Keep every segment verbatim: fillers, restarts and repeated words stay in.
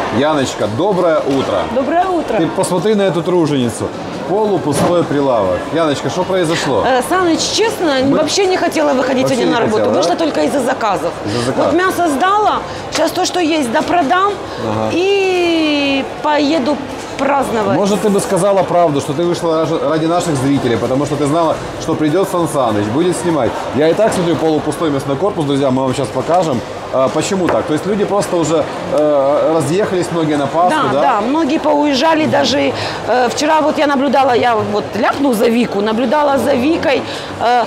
Яночка, доброе утро. Доброе утро. Ты посмотри на эту труженицу. Полупустой прилавок. Яночка, что произошло? Э, Саныч, честно, Мы... вообще не хотела выходить вообще сегодня на работу. Хотела, Вышла да? только из-за заказов. Из-за заказов. Вот мясо сдала, сейчас то, что есть, допродам Ага. и поеду праздновать. Может, ты бы сказала правду, что ты вышла ради наших зрителей, потому что ты знала, что придет Сан Саныч, будет снимать. Я и так смотрю полупустой мясной корпус, друзья, мы вам сейчас покажем. А, почему так? То есть люди просто уже э, разъехались, многие на Пасху, Да, да? да, многие поуезжали, даже э, вчера вот я наблюдала, я вот ляпну за Вику, наблюдала за Викой. Э,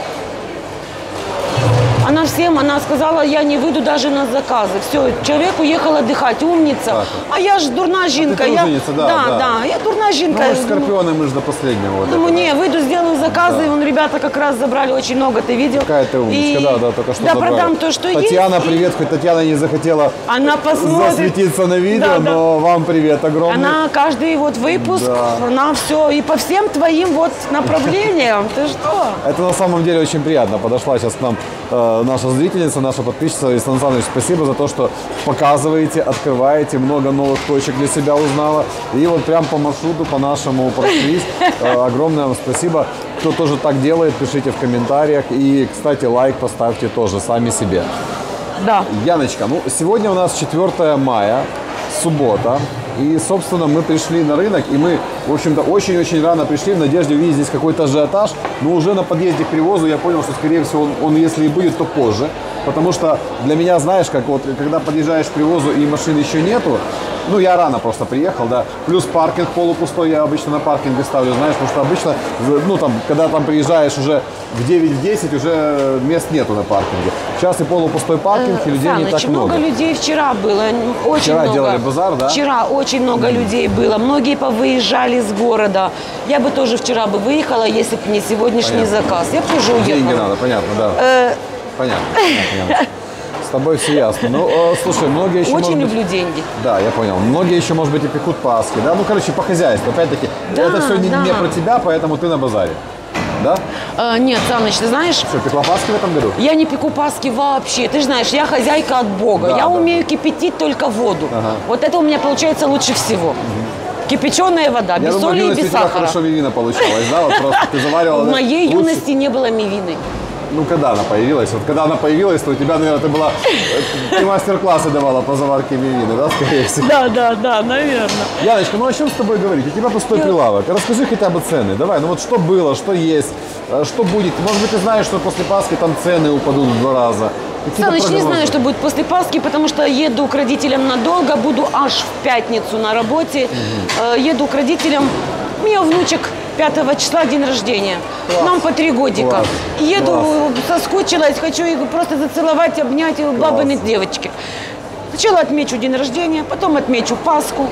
Она всем, она сказала, я не выйду даже на заказы. Все, человек уехал отдыхать, умница. Так. А я ж дурна жінка. А ты я, труженица, да, да, да. да, я дурна Ну, жінка. мы же скорпионы, мы же до последнего. Вот Думаю, это, не, да. выйду, сделаю заказы. Да. Вон ребята как раз забрали очень много, ты видел? Какая ты умничка, И да, да, только что да, забрали. продам то, что Татьяна, есть. привет, хоть Татьяна не захотела Она посмотрит. засветиться на видео, Да, да. но вам привет огромный. Она каждый вот выпуск, Да. она все, и по всем твоим вот направлениям. Ты что? Это на самом деле очень приятно. Подошла сейчас к нам э, наша зрительница, наша подписчица. И Сан Саныч, спасибо за то, что показываете, открываете, много новых точек для себя узнала. И вот прям по маршруту, по нашему прошлись. Э, огромное вам спасибо. Кто тоже так делает, пишите в комментариях. И, кстати, лайк поставьте тоже сами себе. Да. Яночка, ну сегодня у нас четвёртое мая, суббота. И, собственно, мы пришли на рынок, и мы, в общем-то, очень-очень рано пришли в надежде увидеть здесь какой-то ажиотаж. Но уже на подъезде к привозу я понял, что, скорее всего, он, он если и будет, то позже. Потому что для меня, знаешь, как вот, когда подъезжаешь к привозу и машин еще нету, ну, я рано просто приехал, да, плюс паркинг полупустой, я обычно на паркинге ставлю, знаешь, потому что обычно, ну, там, когда там приезжаешь уже в девять-десять, уже мест нету на паркинге. Сейчас и полупустой паркинг, и людей Саныч, не так много. много людей вчера было, очень Вчера много. делали базар, да? Вчера очень много людей было, многие повыезжали с города. Я бы тоже вчера бы выехала, если бы не сегодняшний Понятно. заказ. Я бы тоже уехала. Деньги надо, понятно, да. Э, Понятно. понятно. С тобой все ясно. Ну, э, слушай, многие еще, Очень может быть, люблю деньги. Да, я понял. Многие еще, может быть, и пекут Пасхи, да? Ну, короче, по хозяйству. Опять-таки, Да, это все не, да. не про тебя, поэтому ты на базаре. Да? Э, нет, Саныч, ты знаешь, Что, пекла Пасхи в этом году? я не пеку паски вообще. Ты же знаешь, я хозяйка от Бога. Да, я да. умею кипятить только воду. Ага. Вот это у меня получается лучше всего. Угу. Кипяченая вода, Я без думаю, соли в и юности без у тебя сахара. хорошо мивина получалась, да? Вот просто ты заваривала. В да? моей Лучше- юности не было мивины. Ну, когда она появилась? Вот когда она появилась, то у тебя, наверное, ты была... Ты мастер-классы давала по заварке мивины, да, скорее всего? Да, да, да, наверное. Яночка, ну о чем с тобой говорить? У тебя пустой прилавок. Расскажи хотя бы цены. Давай, ну вот что было, что есть, э, что будет. Может быть, ты знаешь, что после Пасхи там цены упадут в два раза. Какие-то Саныч, не прогнозы? знаю, что будет после Пасхи, потому что еду к родителям надолго, буду аж в пятницу на работе. Э, Еду к родителям. У меня внучек пятого числа день рождения. Класс. Нам по три годика. Класс. Еду, Класс. соскучилась, хочу их просто зацеловать, обнять, бабины девочки. Сначала отмечу день рождения, потом отмечу Пасху.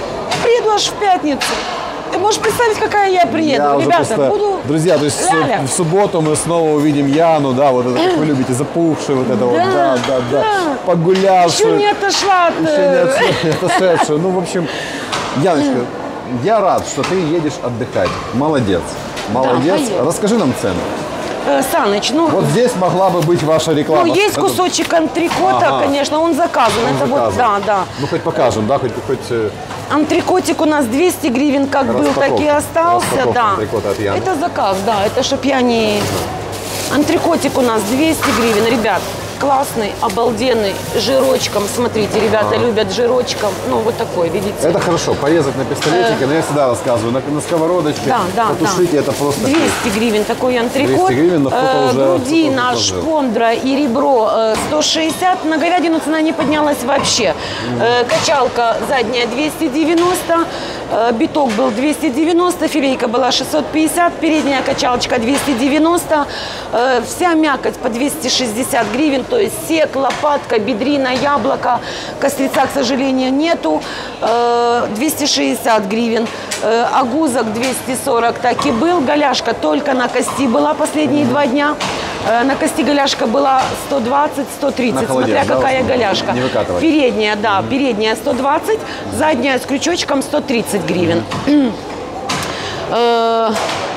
И приеду аж в пятницу. Ты можешь представить, какая я приеду? Я уже Ребята, просто- буду... Друзья, то есть ля-ля. в субботу мы снова увидим Яну, да, вот это, как вы любите, запухшую вот это вот, Да, да, да, да, да. погулявшую. Еще не отошла от... Еще не отш- отошедшую. Ну, в общем, Яночка, я рад, что ты едешь отдыхать. Молодец. Молодец. поеду. Расскажи нам цены. Э, Саныч, ну... Вот здесь могла бы быть ваша реклама. Ну, есть Это- кусочек антрикота, Ага. конечно, он заказан. Он это вот, заказан. да, да. Ну, хоть покажем, да, хоть... хоть э, Антрикотик у нас двести гривен, как был, так и Распаковка. остался. Распаковка Да. антрикота от Яны. Это заказ, да, это чтоб я не... Антрикотик у нас двести гривен, ребят. Классный, обалденный, жирочком. Смотрите, ребята любят жирочком. Ну, вот такой, видите. это хорошо, порезать на пистолетике, но я всегда рассказываю, на, на сковородочке, Да, да, потушите, да. это просто... двести гривен такой антрикот. двести гривен, но кто-то Э, уже- грудина, кто-то уже положил. шпондра и ребро э, сто шестьдесят. На говядину цена не поднялась вообще. Э, качалка задняя двести девяносто. э, биток был двести девяносто. Филейка была шестьсот пятьдесят. Передняя качалочка двести девяносто. Э, вся мякоть по двести шестьдесят гривен. То есть сек, лопатка, бедрина, яблоко. Кострица, к сожалению, нету. Э, двести шестьдесят гривен. Э, агузок двести сорок так и был. Голяшка только на кости была последние два дня. Э, на кости голяшка была сто двадцать - сто тридцать, На холодец, смотря да, какая в основном? голяшка. Не выкатывать. Передняя, да, передняя сто двадцать, задняя с крючочком сто тридцать гривен. Э,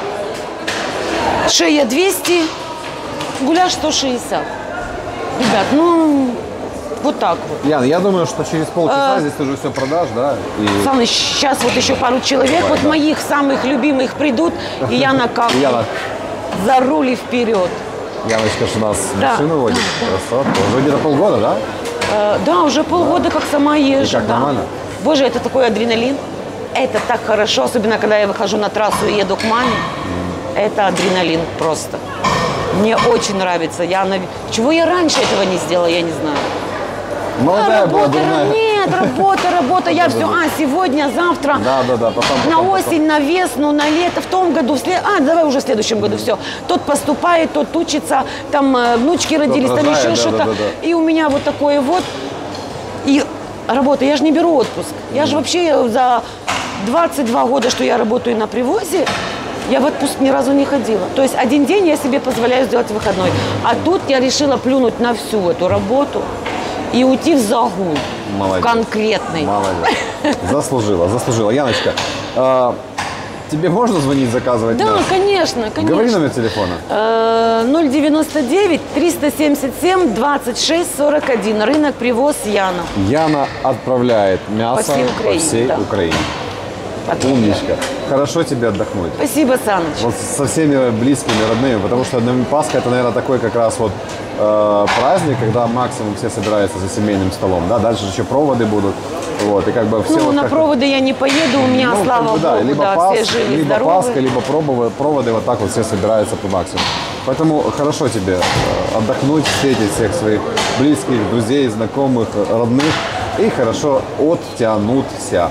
Шея двести, гуляш сто шестьдесят. Ребят, ну, Вот так вот. Яна, я думаю, что через полчаса А... здесь ты уже все продашь, да? И... Саныч, сейчас вот еще пару человек, Давай, вот да. моих самых любимых придут, и я на как Яна. за руль и вперед. Яночка же у нас Да. машину водит. Красота. Уже где-то полгода, да? Э, да, уже полгода как сама езжу. И как, да. нормально? Боже, это такой адреналин. Это так хорошо, особенно когда я выхожу на трассу и еду к маме. Это адреналин просто. Мне очень нравится. Я нав... Чего я раньше этого не сделала, я не знаю. Молодая А, была, работа, дурная. нет, работа, работа. Я все, а, сегодня, завтра. Да, да, да. Потом, На потом, осень, на весну, на лето, в том году, в след... а, давай уже в следующем году, все. Тот поступает, тот учится, там э, внучки родились, там рожает, еще да, что-то. да, да, да. И у меня вот такое вот. И работа, я же не беру отпуск. Я же вообще за двадцать два года, что я работаю на привозе, я в отпуск ни разу не ходила. То есть один день я себе позволяю сделать выходной. А тут я решила плюнуть на всю эту работу и уйти в загул. Молодец. Конкретный. Молодец. Заслужила, заслужила. Яночка, а, тебе можно звонить, заказывать Да, мясо? конечно, конечно. Говори номер телефона. Э, ноль девяносто девять триста семьдесят семь двадцать шесть сорок один. Рынок Привоз, Яна. Яна отправляет мясо По всей Украине, по всей да. Украине. Потом. Умничка. Хорошо тебе отдохнуть. Спасибо, Саныч. Вот со всеми близкими, родными, потому что наверное, Пасха это, наверное, такой как раз вот э, праздник, когда максимум все собираются за семейным столом, да, дальше еще проводы будут, вот, и как бы все Ну, вот на как- проводы я не поеду, у меня, ну, слава как бы, да, богу, либо, да, Пас- все живы, либо здоровы. Пасха, либо пробовы, проводы, вот так вот все собираются по максимуму. Поэтому хорошо тебе э, отдохнуть, встретить всех своих близких, друзей, знакомых, родных и хорошо оттянуться.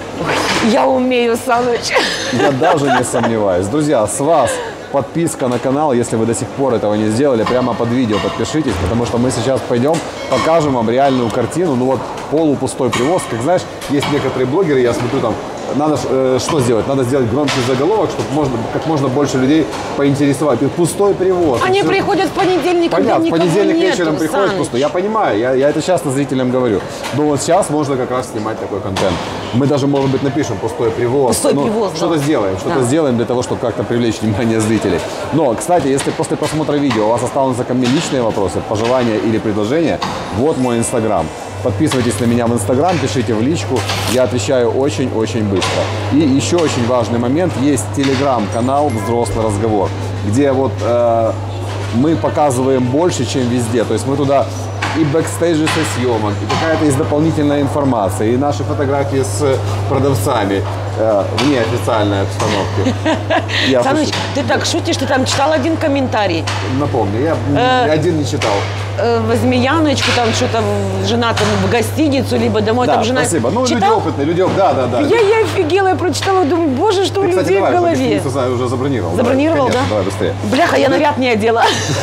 Я умею, Саныч. Я даже не сомневаюсь. Друзья, с вас подписка на канал, если вы до сих пор этого не сделали, прямо под видео подпишитесь, потому что мы сейчас пойдем, покажем вам реальную картину. Ну вот полупустой привоз, как знаешь, есть некоторые блогеры, я смотрю там, надо э, что сделать? Надо сделать громкий заголовок, чтобы можно, как можно больше людей поинтересовать. И пустой привоз. Они Всё. приходят в понедельник, когда Понятно, в никого понедельник нету, вечером приходишь Саныч. пустой. Я понимаю, я, я это часто зрителям говорю. Но вот сейчас можно как раз снимать такой контент. Мы даже, может быть, напишем пустой привоз. Пустой Ну, привоз, да. Что-то сделаем, что-то Да. сделаем для того, чтобы как-то привлечь внимание зрителей. Но, кстати, если после просмотра видео у вас останутся ко мне личные вопросы, пожелания или предложения, вот мой инстаграм. Подписывайтесь на меня в инстаграм, пишите в личку, я отвечаю очень-очень быстро. И еще очень важный момент, есть телеграм-канал «Взрослый разговор», где вот э, мы показываем больше, чем везде. То есть мы туда и бэкстейджи со съемок, и какая-то есть дополнительная информация, и наши фотографии с продавцами э, в неофициальной обстановке. Я Саныч, слышу- ты так шутишь, ты там читал один комментарий. напомню, я Э, ни один не читал. Э, возьми Яночку, там что-то жена там в гостиницу, либо домой, Да, там жена. спасибо. Ну, люди Читал? опытные, люди опытные. Да, да, да. Я, я офигела, я прочитала, думаю, боже, что у Ты, кстати, людей давай, в голове. гостиницу знаю, уже забронировал. Забронировал, давай, конечно, да? Давай быстрее. Бляха, я наряд не одела.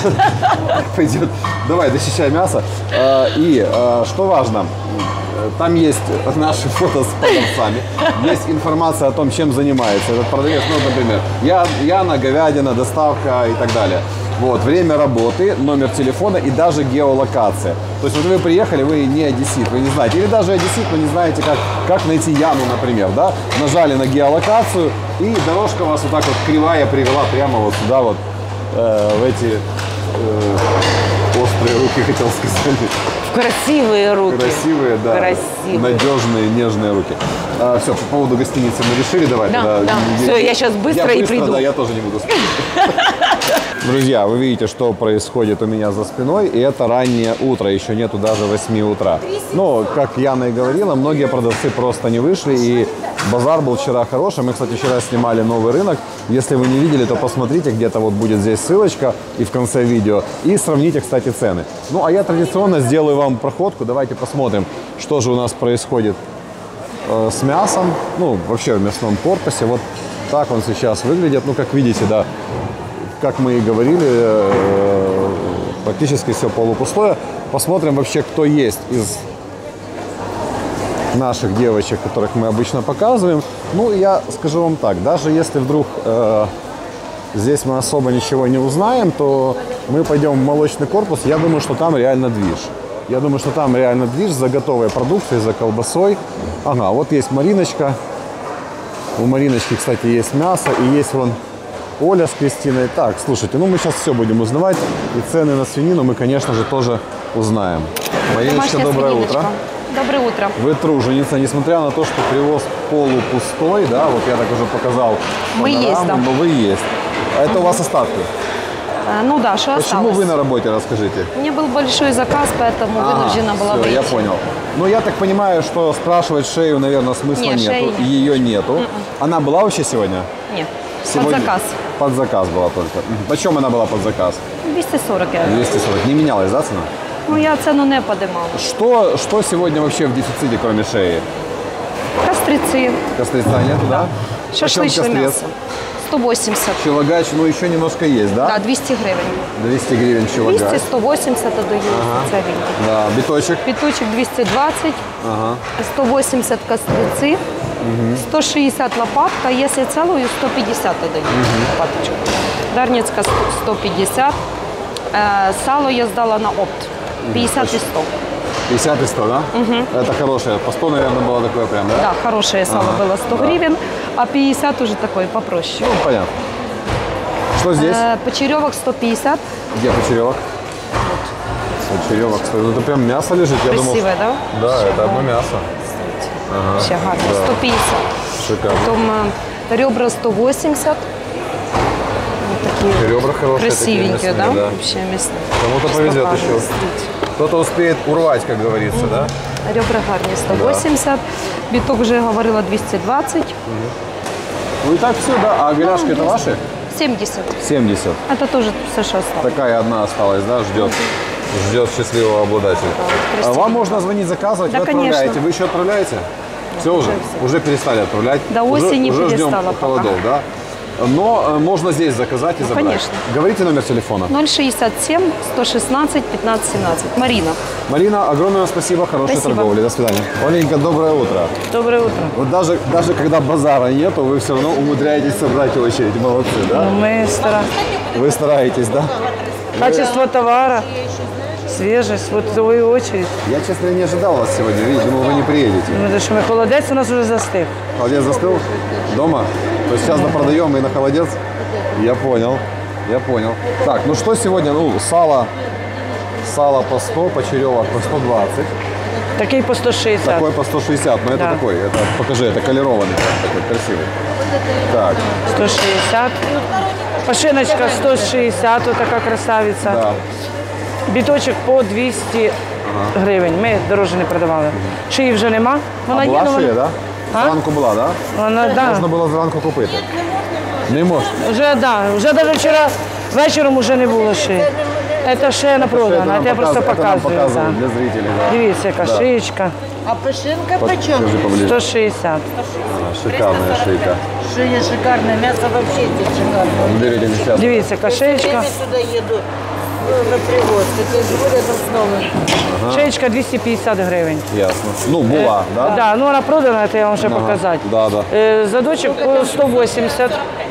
Пойдет. Давай, дочищай мясо. Э, И э, что важно, э, там есть наши фото с продавцами, есть информация о том, чем занимается этот продавец. Ну, вот, например, я, Яна, говядина, доставка и так далее. Вот, время работы, номер телефона и даже геолокация. То есть вот вы приехали, вы не одессит, вы не знаете. Или даже одессит, но не знаете, как, как найти Яну, например, да? Нажали на геолокацию, и дорожка вас вот так вот кривая привела прямо вот сюда вот, э, в эти э, острые руки, хотел сказать. Красивые руки. Красивые, да. Красивые. Надежные, нежные руки. А, все, по поводу гостиницы мы решили, давай. Да, тогда- да. Всё, я щас быстро я и быстро, приду. Да, я тоже не буду спать. Друзья, вы видите, что происходит у меня за спиной, и это раннее утро, еще нету даже восьми утра. Но, как Яна и говорила, многие продавцы просто не вышли, и базар был вчера хороший. Мы, кстати, вчера снимали новый рынок. Если вы не видели, то посмотрите, где-то вот будет здесь ссылочка и в конце видео, и сравните, кстати, цены. Ну, а я традиционно сделаю вам проходку, давайте посмотрим, что же у нас происходит э, с мясом, ну, вообще в мясном корпусе. Вот так он сейчас выглядит, ну, как видите, да, как мы и говорили, э, практически все полупустое. Посмотрим вообще, кто есть из наших девочек, которых мы обычно показываем. Ну, я скажу вам так, даже если вдруг э, здесь мы особо ничего не узнаем, то мы пойдем в молочный корпус. Я думаю, что там реально движ. Я думаю, что там реально движ за готовой продукцией, за колбасой. Ага, вот есть Мариночка. У Мариночки, кстати, есть мясо и есть вон Оля с Кристиной. Так, слушайте, ну мы сейчас все будем узнавать. И цены на свинину мы, конечно же, тоже узнаем. Мариночка, Домашняя доброе свининочка. утро. Доброе утро. Вы труженица, несмотря на то, что привоз полупустой, да, вот я так уже показал Мы панораму, есть, да. но вы есть. А это у вас остатки. Э, Ну да, что Почему осталось? вы на работе, расскажите? У меня был большой заказ, поэтому вынуждена была всё, выйти. я понял. Ну, я так понимаю, что спрашивать шею, наверное, смысла Не, нету. шеи нет. Ее нету. Она была вообще сегодня? Нет, Сегодня? под заказ. Под заказ была только. Мгм. Почем она была под заказ? двести сорок я. двести сорок. Не менялась, да, цена? Ну, я цену не поднимала. Что, что сегодня вообще в дефиците, кроме шеи? Кострицы, Кострица нету, да? Почем шашлычное кострец? мясо. сто восемьдесят. Челогач, ну, еще немножко есть, да? Да, двести гривен. двести гривен челогач. двести, сто восемьдесят отдаю специалинки. Да, биточек. Петучек двести двадцать, Ага. сто восемьдесят кострицы, сто шестьдесят лопатка, если целую, сто пятьдесят отдаю лопаточку. Дарницка сто пятьдесят, Э, сало я сдала на опт, пятьдесят и сто. пятьдесят и сто, да? Это хорошее. По сто, наверное, было такое прям, да? Да, хорошее сало Ага, было сто да. гривен, а пятьдесят уже такое попроще. Ну, понятно. Что здесь? Э, почеревок сто пятьдесят, Где почеревок? Почеревок. Кстати, ну, это прям мясо лежит. Я думал, красивое, да? что- Да, это одно мясо. Вообще гарно, да. сто пятьдесят. Шикарно. Потом э, ребра сто восемьдесят. Вот такие Ребра хорошие. красивенькие, такие да? мясные, да. Вообще мясные. Кому-то повезет Покажу, еще. смотрите. Кто-то успеет урвать, как говорится, да? Ребра гарні сто восемьдесят. Биток вже говорила двести двадцать. Ну и так все, да. А голяшки это ваши? семьдесят. семьдесят. Это тоже все, что осталось. Такая одна осталась, да, ждет. Ждет счастливого обладателя. А красивенько. вам можно звонить, заказывать, Да, вы отправляете. конечно. Вы еще отправляете? Все уже? Уже перестали отправлять? До Уже- осени уже ждем перестала пока. холодов, да? Но э, можно здесь заказать и забрать. конечно. Говорите номер телефона. ноль шестьдесят семь сто шестнадцать пятнадцать семнадцать. Марина. Марина, огромное вам спасибо, хорошей Спасибо. торговли. До свидания. Оленька, доброе утро. Доброе утро. Вот даже, даже когда базара нету, вы все равно умудряетесь собрать очередь. Молодцы, да? Мы стараемся. Вы стараетесь, да? Качество товара, свежесть, вот в свою очередь. Я, честно, не ожидал вас сегодня. Видите, думал, вы не приедете. Ну, потому что мы холодец у нас уже застыв. Холодец застыл? Дома? То есть сейчас допродаем и на холодец? Я понял, я понял. Так, ну что сегодня? Ну, сало, сало по сто, почеревок по сто двадцать. Такий по сто шестьдесят. Такой по сто шестьдесят, но это Да. такой, это, покажи, это колерованный, прям такой красивый. Так, сто шестьдесят. Пашиночка сто шестьдесят, вот така красавиця. да. Біточок по двісті гривень. Ми дороже не продавали. Шиї вже нема. А є, була ну, шия, да? А? Зранку була, да? Вона, да. Можна було зранку купити. Не можна. Вже, да. Вже навіть вчора вечором вже не було шиї. Це шия не Це продана, нам це я просто показ- це нам показую. показують да. для зрителей. Да. Дивіться, яка Да. шиєчка. А пышинка почем? Покажи поближе. сто шістдесят. А, шикарная шейка. Шея шикарная, мясо вообще здесь шикарное. Берите сейчас. Дивіться, яка шиєчка. Я сюда еду э, на привоз, так я живу рядом с новым. Шиєчка двісті п'ятдесят гривень. Ясно. Ну, була, да? Да, ну вона продана, це я вам ще Ага. показати. Да, да. Е, Задочок по сто вісімдесят.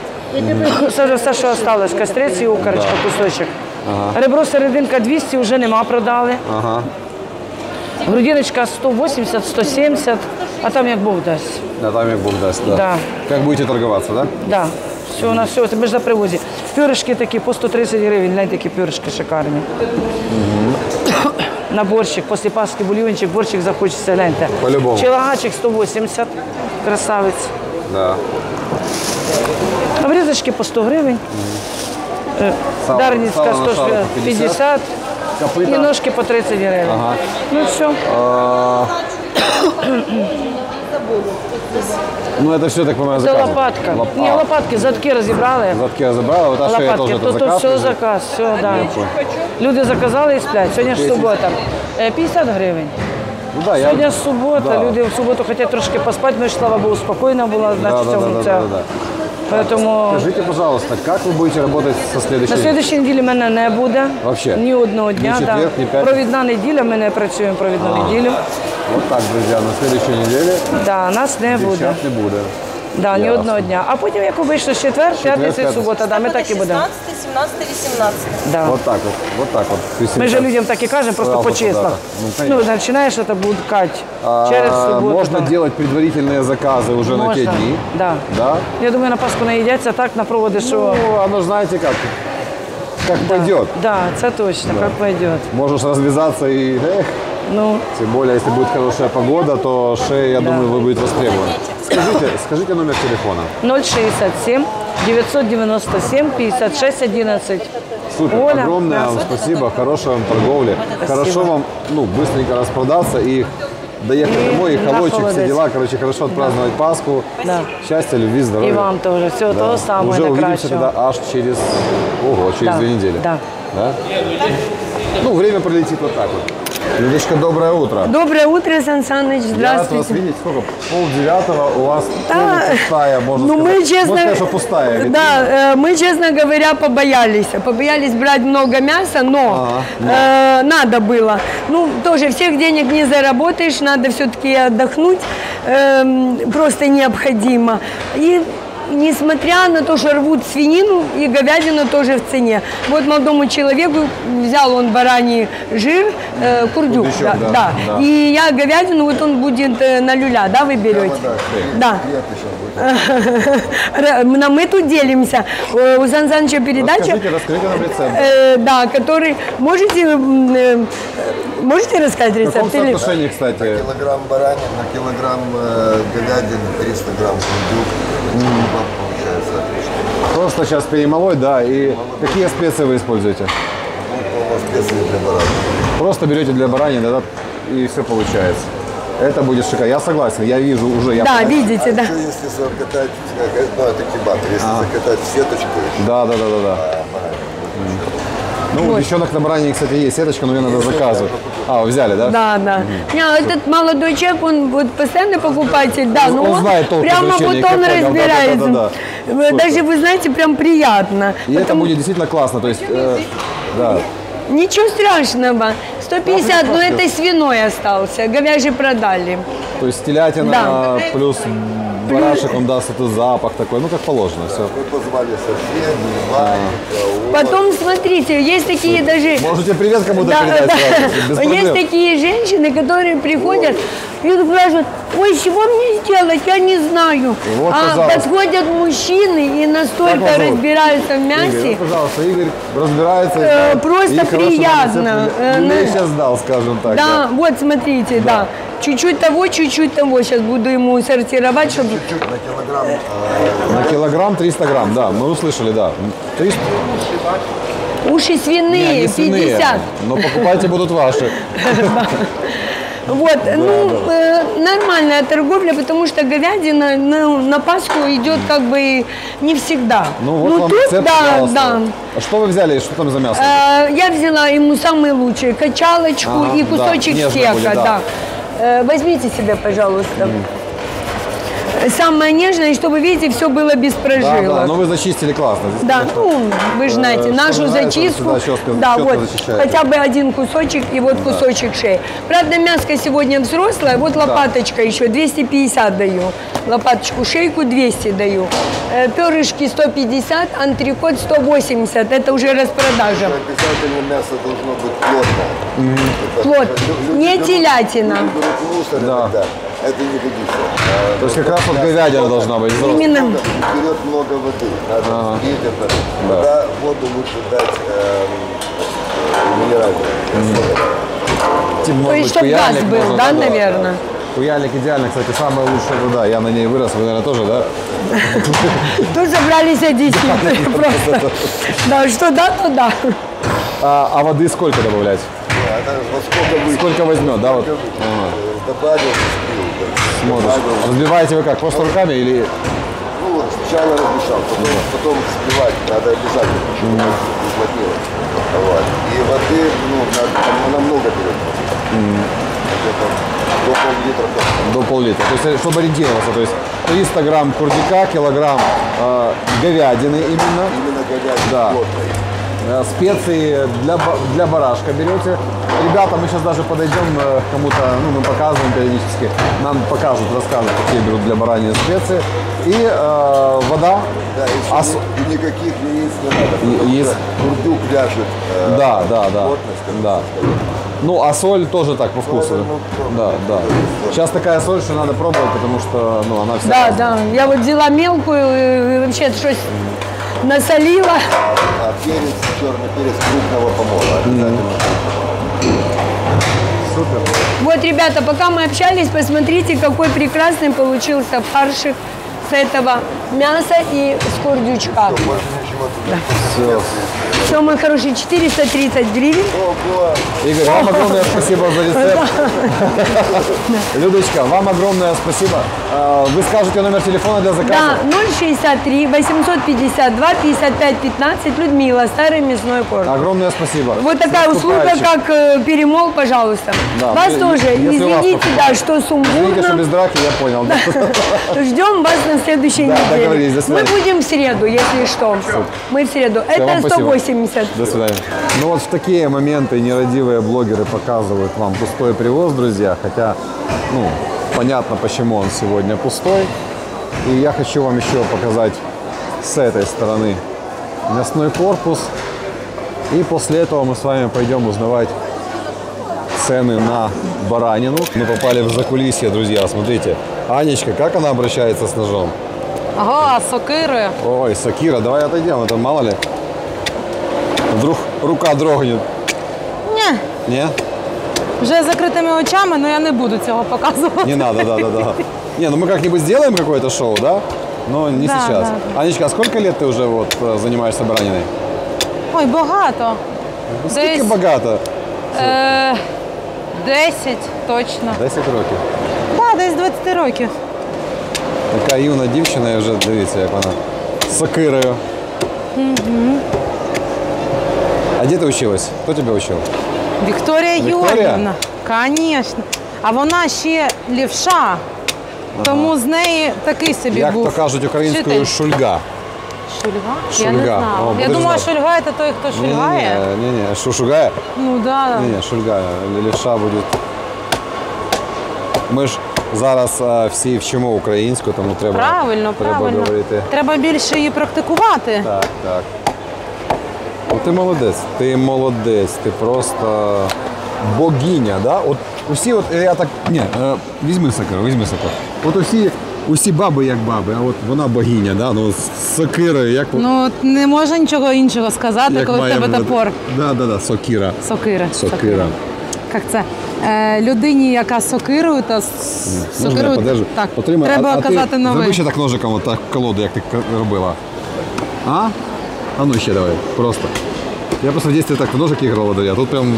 Це вже все, що осталось. Кострець і укорочка, кусочок. Ребро серединка двісті, вже нема, продали. Ага. Грудиночка сто вісімдесят, сто сімдесят, а там як Бог дасть. Да, там як Бог дасть, да. Да. Как будете торговаться, да? Да. Все, у нас все, це ми ж на привозі. Пюрешки такі по сто тридцять гривень, гляньте, такі пюрешки шикарні. На борщик, після паски бульйончик, борщик захочеться, гляньте. По-любому. Челагачик сто вісімдесят, красавець. Да. Обрізочки по сто гривень. Сало- Дарницька сало на шару сто по пятьдесят. п'ятдесят. Копыта. І ножки по тридцять гривень. Ага. Ну все. А, Ну, это все, так понимаю, Це заказ. лопатка. Лоп- Ні, а, лопатки, задки розібрали. Задки разобрала, вот а шея Лопатки. тоже это Тут, тут заказ. все лежит? заказ, все, да. Люди заказали і сплять. Сьогодні ж субота. Е, п'ятдесят гривень. Ну, да, я... Сьогодні ж субота, Да. люди в суботу хочуть трошки поспати, ну і слава Богу, спокійно була, Да, значить, да, цьому да, да, це. да, да. Поэтому Скажите, пожалуйста, как вы будете работать со на следующей? слідчій неділі мене не буде. Вообще? Ні одного дня. Ні четвер, ні да. п'ятниця? Провідна неділя, ми не працюємо провідну А. неділю. Вот так, друзья, на следующей неделе Да, нас не буде. дівчат не буде. Да, ні Ясно. одного дня. А потім, як вийшло, четвер, п'ятниця і п'ятниця. субота, да, ми так і будемо. шестнадцатое, семнадцатое, восемнадцатое. Да. Вот так вот, вот так вот. Ми же людям так і кажемо, просто по числах. Ну, Ну, конечно. починаєш це блудкать А, через суботу. можно там. делать предварительные заказы уже на те Можна. дни. Да. Да? Я думаю, на Пасху наїдяться так на проводи, що Ну, оно ж знаете как. как пойдет. Да, это точно, как пойдет. Можешь развязаться и... Эх, Ну, тем более, если будет хорошая погода, то шея, я думаю, вы будете востребованы. Скажите, скажите номер телефона. ноль шестьдесят семь девятьсот девяносто семь пятьдесят шесть одиннадцать. Супер, Оля, огромное да. вам спасибо, хорошей вам торговли. Хорошо вам, ну, быстренько распродаться и доехать И домой, и на холодчик, все холодец. дела. Короче, хорошо отпраздновать Пасху. Да. Счастья, любви, здоровья. И вам тоже. Всего Да. того самого Уже увидимся наикращего. тогда аж через, ого, через Да, две недели. да. Да? Ну, время пролетит вот так вот. Людочка, доброе утро. Доброе утро, Сан Саныч, Я рад вас здравствуйте. видеть. Сколько? Пол девятого у вас Да. тоже пустая, можно Ну, сказать. мы, честно, Можно сказать, что пустая. витрина. да, э, мы, честно говоря, побоялись. Побоялись брать много мяса, но Ага, э, надо было. Ну, тоже всех денег не заработаешь, надо все-таки отдохнуть, эм, просто необходимо. И несмотря на то, что рвут свинину и говядину тоже в цене. Вот молодому человеку взял он бараний жир, э, курдюк, Курдючок, да, да, да. да. И я говядину, вот он будет э, на люля, да, вы берете? Да. Но мы тут делимся. Э, У Сан Саныча передача, Расскажите, расскажите нам рецепт. э, да, который, можете, м, э, можете рассказать В каком рецепт? Или- соотношении, кстати? Килограмм баранины, на килограмм э, говядины, триста грамм кундук. Получается отлично. Просто сейчас перемолоть, да, и какие специи вы используете? Ну, специи для баранины. Просто берете для баранины, да, и все получается. Это будет шикарно. Я согласен, я вижу уже. Я Да, понимаю. видите, да. Еще если закатать, как- ну это кебаб, если закатать в сеточку, Да, да, да, да, да. Ну, у девчонок на баранине, кстати, есть сеточка, но ее надо заказывать. А, вы взяли, да? Да, да. Не, этот молодой человек, он вот постоянный покупатель, да, но Он он, знает толк в прямо вот изучении, он как понял, разбирается. да-да-да-да-да. Даже, вы знаете, прям приятно. И это Потому- будет действительно классно. То есть, э, да. Ничего страшного. сто пятьдесят, но это свиной остался, говяжий продали. То есть телятина Да. плюс барашек, он даст этот запах такой, ну как положено, все. мы позвали совсем, внимание, Потом, смотрите, есть такие даже... Можете привет кому-то Да, передать да. сразу, без Есть проблем. такие женщины, которые приходят и спрашивают, ой, чего мне сделать, я не знаю. Вот, а пожалуйста. подходят мужчины и Как настолько вас зовут? разбираются в Игорь, мясе. ну, пожалуйста, Игорь разбирается. Э, да, просто и хорошо нам приятно. рецепт Э, люлей на- сейчас дал, скажем так. Да, вот смотрите, да. Чуть-чуть того, чуть-чуть того. Сейчас буду ему сортировать, чтобы... чуть на килограмм. э, На килограмм триста грамм, да, мы услышали, да. триста, Уши свиные, не свиные, пятьдесят. но покупайте будут ваши. Вот, ну, э, нормальная торговля, потому что говядина ну, на Пасху идет как бы не всегда. Ну вот вам тут, рецепт, да, пожалуйста. да. А что вы взяли, что там за мясо? Э, я взяла ему самые лучшие, качалочку Ага, и да, кусочек нежные стека, были, да. да. Э, возьмите себе, пожалуйста. Самое нежное, и чтобы, видите, все было без Да, да, прожилок. но вы зачистили классно. Здесь, Да, конечно, ну, вы же знаете, что нашу нравится, зачистку, всегда щетка- да, щетка вот, зачищает. хотя бы один кусочек и вот кусочек шеи. Правда, мяско сегодня взрослое, вот лопаточка еще, двести пятьдесят даю, лопаточку, шейку двести даю, Э, перышки сто пятьдесят, антрикот сто восемьдесят, это уже распродажа. Обязательно мясо должно быть плотное. Это- Плот. люди Не берут- телятина. люди берут мусор Да. иногда. Это не годится. А, То есть как раз вот говядина должна быть взрослая. Именно. Берет много воды. Надо спить это. Вода, воду лучше дать эм, минеральную. Типа, может То есть, быть, чтобы газ куяльник был, можно, да, наверное? Куяльник идеально, кстати, самая лучшая вода. Я на ней вырос, вы, наверное, тоже, да? Тут собрались одесситы просто. Да, что да, то да. А, а воды сколько добавлять? Да, это вот сколько вы Сколько возьмет, да? Вот? сколько вы, Ага. э, добавил, слил, да. Смотришь. Добавил. Разбиваете вы как, просто руками или... Ну, вот сначала размешал, потом, потом сбивать надо обязательно, чтобы mm. уплотнило. Вот. И воды, ну, надо, она много берет. Где-то до пол-литра. точно. До пол-литра. То есть, чтобы ориентироваться, то есть триста грамм курдика, килограмм э, говядины именно. Именно говядина Да. плотная. Э, Специи для, ба- для барашка берете. Ребята, мы сейчас даже подойдем э, к кому-то, ну, мы показываем периодически, нам покажут, расскажут, какие берут для баранины специи. И э, вода. Да, если А с- ни- никаких яиц не надо, И- потому яиц- что курдюк вяжет э, Да, да, да. плотность. как да. сказать. Ну, а соль тоже так по вкусу. ну, Да, да. Сейчас такая соль, что надо пробовать, потому что ну, она вся Да, разная. да. Я вот взяла мелкую, и вообще что насолила. А перец, черный перец крупного помола. Обязательно. Супер. Вот, ребята, пока мы общались, посмотрите, какой прекрасный получился фаршик с этого мяса и с кордючка. Все. Все, мой хороший, четыреста тридцать гривен. Игорь, вам огромное спасибо за рецепт. Людочка, вам огромное спасибо. А, Вы скажете номер телефона для заказа? Да, ноль шестьдесят три восемьсот пятьдесят два пятьдесят пять пятнадцать, Людмила, старый мясной корпус. Огромное спасибо. Вот такая С услуга, наступающим. как э, перемол, пожалуйста. Да, вас если- тоже, если вас извините, покупают. да, что Извините, что сумбурно. без драки, я понял. Да. Ждем вас на следующей Да, договорились, неделе. до свидания. Мы будем в среду, если что. Мы в среду. Всё, вам Это спасибо. сто восемьдесят. До свидания. Ну вот в такие моменты нерадивые блогеры показывают вам пустой привоз, друзья. Хотя, ну, понятно, почему он сегодня пустой. И я хочу вам еще показать с этой стороны мясной корпус. И после этого мы с вами пойдем узнавать цены на баранину. Мы попали в закулисье, друзья. Смотрите, Анечка, как она обращается с ножом? Ага, сокири. Ой, Сакира, давай отойдем, это мало ли. Вдруг рука дрогнет. Ні, Не? вже з закритими очами, але я не буду цього показувати. Не надо, да, да, да. Не, ну мы как-нибудь сделаем какое-то шоу, да? Но не Да, сейчас. да. Анечка, а сколько лет ты уже вот э, занимаешься бараниной? Ой, багато. Сколько Десь богато? е, десять точно. десять років. Так, десь двадцять років. Така юна дівчина, і вже дивіться, як вона з сокирою. Угу. А де ти вчилась? Хто тебе вчив? Вікторія Вікторія? Юріївна. Звісно. А вона ще лівша, тому з неї такий собі Як був. то кажуть українською, вчитель. шульга. Шульга? Шульга. Я не знаю. О, Я будеш думала, знати. шульга – це той, хто шульгає. Ні, ні, ні, що шугає? Ну, да. Ні, ні, шульга, лівша буде. Ми ж зараз а, всі вчимо українську, тому треба, Правильно, треба правильно. говорити. Треба більше її практикувати. Так, так. Ну, ти молодець, ти молодець, ти просто богиня, да? От усі, от я так. Ні, е, візьми сокиру, візьми сокиру. От усі, усі баби як баби, а от вона богиня, да? Ну, з сокирою, як Ну, от не можна нічого іншого сказати, як коли в має тебе бути. топор. Да, да, да, сокира. Сокира. Сокира. Як це? Е, людині, яка з сокирою та з Можна я сокирою. подержу? Так, Отримай, треба а, а казати ти новий. зроби ще так ножиком, от так колоду, як ти к- робила. А? А ну ще давай, просто. Я просто в детстве так в ножик играл, да, я тут прям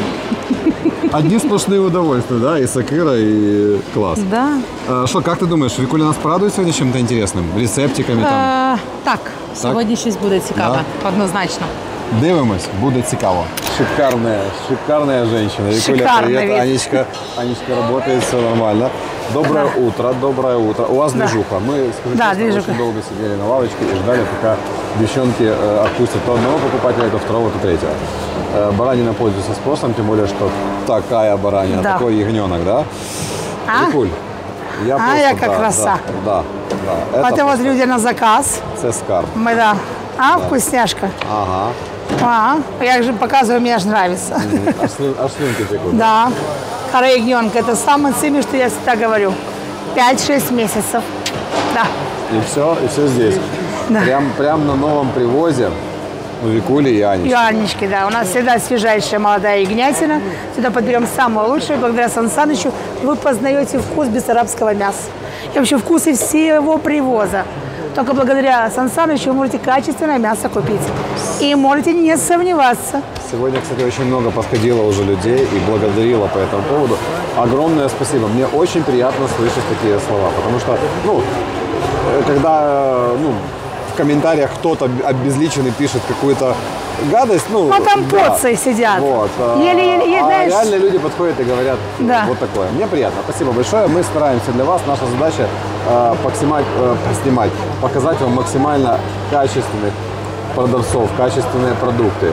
одни сплошные удовольствия, да, и сокира, и класс. Да. А, что, как ты думаешь, Викуля нас порадует сегодня чем-то интересным? Рецептиками там? Е, так, сьогодні щось буде цікаве, однозначно. Дивимось, буде цікаво. Шикарная, шикарная женщина. Викуля, Шикарный привет. вид. Анечка, Анечка работает, все нормально. Доброе утро, доброе утро. У вас движуха. Мы, скажу Да, честно, движуха. очень долго сидели на лавочке и ждали, пока девчонки э, отпустят то одного покупателя, то второго, то третьего. Э, баранина пользуется спросом, тем более, что такая баранина, Да. такой ягненок, да? А? Викуль, я А, просто, яка да, краса. Да, да, да. Это Это вот просто- люди на заказ. Це скарб. Мы, да. А, вкусняшка. Ага. А, я же показываю, мне аж нравится. Аж, слин- аж слинки текут. Да. Кора ягненка, это самое ценное, что я всегда говорю. пять-шесть месяцев. Да. И все, и все здесь. Да. Прям, прям на новом привозе у Викули и Ани. И Анечки, да. У нас всегда свежайшая молодая ягнятина. Сюда подберем самое лучшее. Благодаря Сан Санычу вы познаете вкус бессарабского мяса. И вообще вкусы всего привоза. Только благодаря Сан Санычу вы можете качественное мясо купить. И можете не сомневаться. Сегодня, кстати, очень много подходило уже людей и благодарило по этому поводу. Огромное спасибо. Мне очень приятно слышать такие слова, потому что, ну, э, когда, э, ну, в комментариях кто-то обезличенный пишет какую-то гадость, ну, Ну, там да, поцы сидят. Вот. а- Еле-еле, а знаешь- реально люди подходят и говорят Да. вот такое. Мне приятно. Спасибо большое. Мы стараемся для вас. Наша задача э, поснимать, э, поснимать, показать вам максимально качественных продавцов, качественные продукты.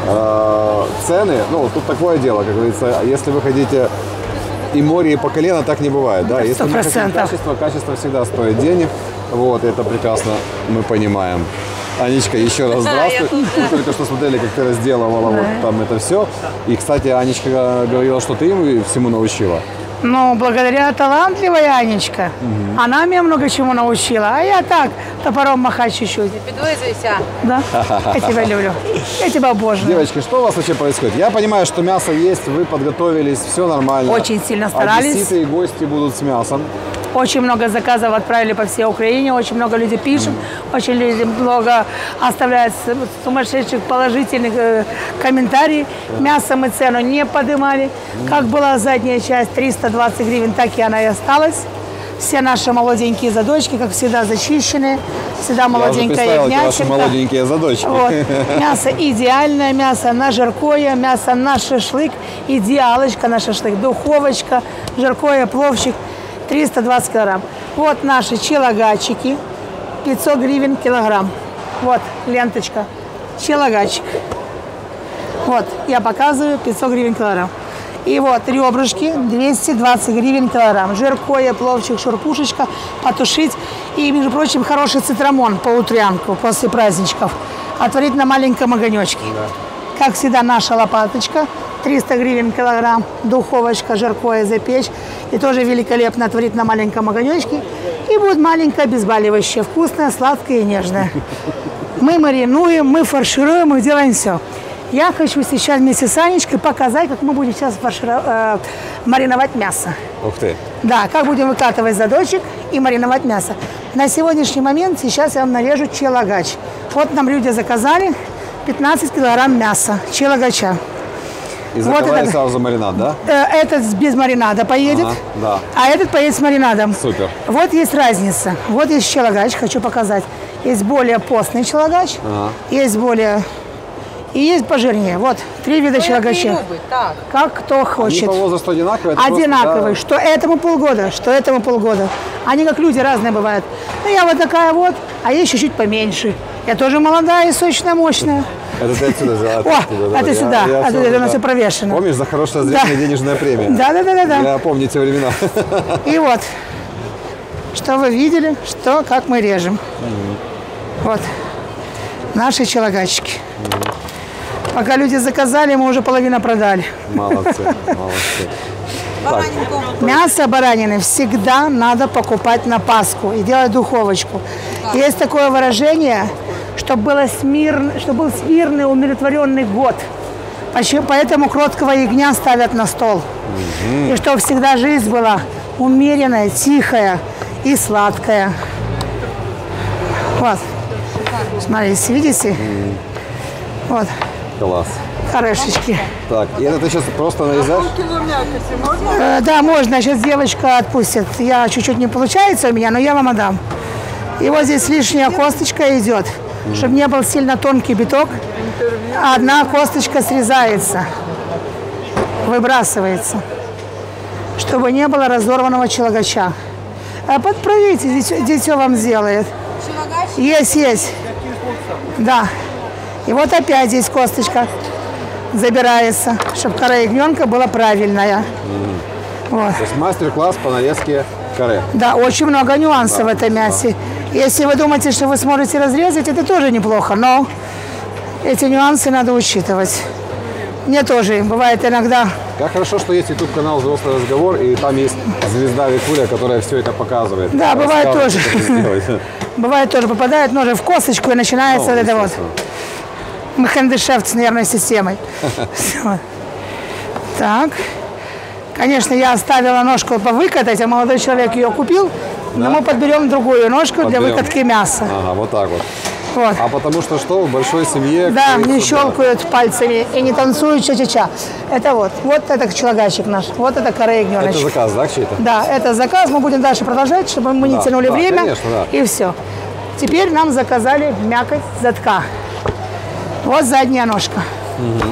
Э, цены, ну, тут такое дело, как говорится, если вы хотите и море, и по колено, так не бывает. Да? Если мы хотим сто процентов. качество, качество всегда стоит денег. Вот, это прекрасно мы понимаем. Анечка, еще раз здравствуй. Мы только что смотрели, как ты разделывала вот там это все. И, кстати, Анечка говорила, что ты ему всему научила. Ну, благодаря талантливой Анечка. Угу. Она меня много чему научила. А я так, топором махать чуть-чуть. Підвизуйся. Да? Я тебя люблю. Я тебя обожаю. Девочки, что у вас вообще происходит? Я понимаю, что мясо есть, вы подготовились, все нормально. Очень сильно старались. Одесситы и гости будут с мясом. Очень много заказов отправили по всей Украине, очень много людей пишут, mm. очень люди много оставляют сумасшедших положительных э, комментариев. Yeah. Мясо мы цену не поднимали. Mm. Как была задняя часть триста двадцать гривен, так и она и осталась. Все наши молоденькие задочки, как всегда, зачищены. Всегда молоденькая ягнятинка. Ваши молоденькие задочки. Вот. Мясо идеальное, мясо на жаркое, мясо на шашлык, идеалочка на шашлык, духовочка, жаркое, пловчик. триста двадцать килограмм. Вот наши челогачики. пятьсот гривен килограмм. Вот ленточка. Челогачик. Вот, я показываю, пятьсот гривен килограмм. И вот ребрышки, двести двадцать гривен килограмм. Жиркое, пловчик, шурпушечка, потушить. И, между прочим, хороший цитрамон по утрянку после праздничков. Отварить на маленьком огонечке. Да. Как всегда, наша лопаточка. триста гривен килограмм. Духовочка, жаркое запечь. И тоже великолепно отварить на маленьком огонечке. И будет маленькое обезболивающее. Вкусное, сладкое и нежное. Мы маринуем, мы фаршируем, мы делаем все. Я хочу сейчас вместе с Анечкой показать, как мы будем сейчас фарширов... э, мариновать мясо. Ух ты! Да, как будем выкатывать задочек и мариновать мясо. На сегодняшний момент сейчас я вам нарежу челогач. Вот нам люди заказали пятнадцать килограмм мяса, челогача. И заказали вот сразу маринад, да? Этот без маринада поедет, ага, да. А этот поедет с маринадом. Супер. Вот есть разница. Вот есть челогач, хочу показать. Есть более постный челогач, ага. Есть более... И есть пожирнее. Вот, три вида челогача. Как кто хочет. Они по возрасту одинаковые? Одинаковые. Просто, да. Что этому полгода, что этому полгода. Они как люди разные бывают. Ну, я вот такая вот, а есть чуть-чуть поменьше. Я тоже молодая и сочная, мощная. Это ты отсюда взяла? О, это сюда. Это у нас все провешено. Помнишь, за хорошее зрение денежная премия? Да, да, да, да. Я помню те времена. И вот, что вы видели, что, как мы режем. Вот, наши челогачики. Пока люди заказали, мы уже половину продали. Молодцы, молодцы. Баранинку. Мясо баранины всегда надо покупать на Пасху и делать духовочку. Да. Есть такое выражение, чтобы, было смир... чтобы был смирный, умиротворенный год. Поэтому кроткого ягня ставят на стол. Угу. И чтобы всегда жизнь была умеренная, тихая и сладкая. Вот. Смотрите, видите? Угу. Вот. Класс. Хорошечки. Так, и это ты сейчас просто нарезаешь? Э, да, можно. Сейчас девочка отпустит. Я чуть-чуть не получается у меня, но я вам отдам. И вот здесь лишняя косточка идет, mm. чтобы не был сильно тонкий биток. Одна косточка срезается, выбрасывается, чтобы не было разорванного челогача. А подправите, дитё вам сделает. Есть, есть. Да. И вот опять здесь косточка забирается, чтобы кора ягненка была правильная. Mm. Вот. То есть мастер-класс по нарезке коры. Да, очень много нюансов да, в этом мясе. Да. Если вы думаете, что вы сможете разрезать, это тоже неплохо, но эти нюансы надо учитывать. Мне тоже бывает иногда. Как хорошо, что есть YouTube-канал «Взрослый разговор», и там есть звезда Викуля, которая все это показывает. Да, бывает тоже. Бывает тоже, попадает ножи в косточку и начинается вот это вот. Мы хендешефт с нервной системой. Так. Конечно, я оставила ножку повыкатать, а молодой человек ее купил. Но мы подберем другую ножку для выкатки мяса. Ага, вот так вот. Вот. А потому что что, в большой семье... Да, не щелкают пальцами и не танцуют ча-ча-ча. Это вот, вот это челогачик наш, вот это кора ягненочка. Это заказ, да, чей-то? Да, это заказ. Мы будем дальше продолжать, чтобы мы не да, тянули да, время. Конечно, да. И все. Теперь нам заказали мякоть задка. Вот задняя ножка. Угу.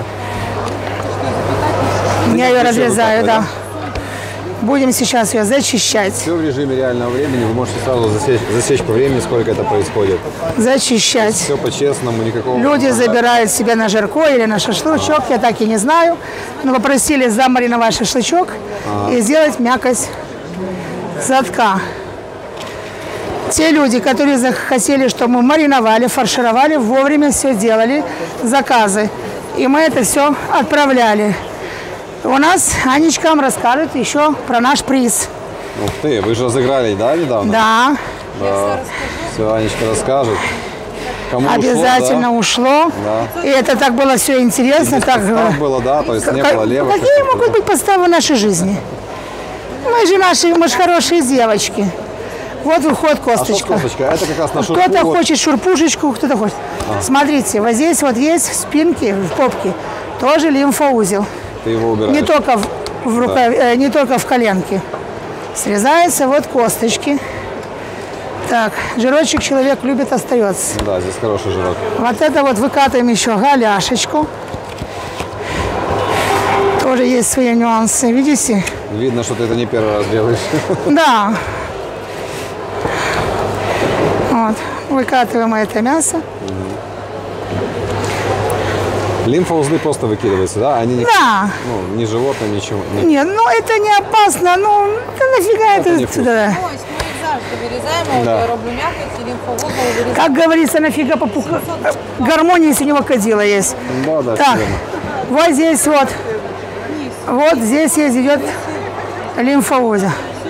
Я ее разрезаю, да. Будем сейчас ее зачищать. Все в режиме реального времени. Вы можете сразу засечь, засечь по времени, сколько это происходит. Зачищать. Все по-честному, никакого... Люди забирают себе на жарко или на шашлычок, а. я так и не знаю. Но попросили замариновать шашлычок а. и сделать мякоть задка. Те люди, которые захотели, чтобы мы мариновали, фаршировали, вовремя все делали, заказы. И мы это все отправляли. У нас Анечка вам расскажет еще про наш приз. Ух ты, вы же разыграли, да, недавно? Да, Да. Все, Анечка расскажет. Кому обязательно ушло, да? ушло. Да. И это так было все интересно. Без Так, подстав было, да, то есть не как- было левых. какие каких-то, могут да? быть подставы в нашей жизни? Мы же наши, мы же хорошие девочки. Вот выходит А что с косточка. косточкой? Это как раз на шурпу. Кто-то вот. хочет шурпушечку, кто-то хочет. Смотрите, вот здесь вот есть в спинке, в попке, тоже лимфоузел. Ты его убираешь. Не только в, в рукав- э, не только в коленке. Срезаются вот косточки. Так, жирочек человек любит, остается. Да, здесь хороший жирок. Вот это вот выкатываем еще голяшечку. Тоже есть свои нюансы, видите? Видно, что ты это не первый раз делаешь. Да. Вот, выкатываем это мясо. Лимфоузлы просто выкидываются, да? Они не, Да. ну, не животным, ничего. не- Нет, ну это не опасно, ну да нафига Это это, не вкусно. да. Ось ми їх завжди вирізаємо, Да. я роблю м'якоть і лімфовузол вирізаю. Как говорится, нафига попуха. Гармония, если у него кадила есть. Да, да, Так, всё верно. вот здесь вот. Вот здесь есть идет лимфоузел.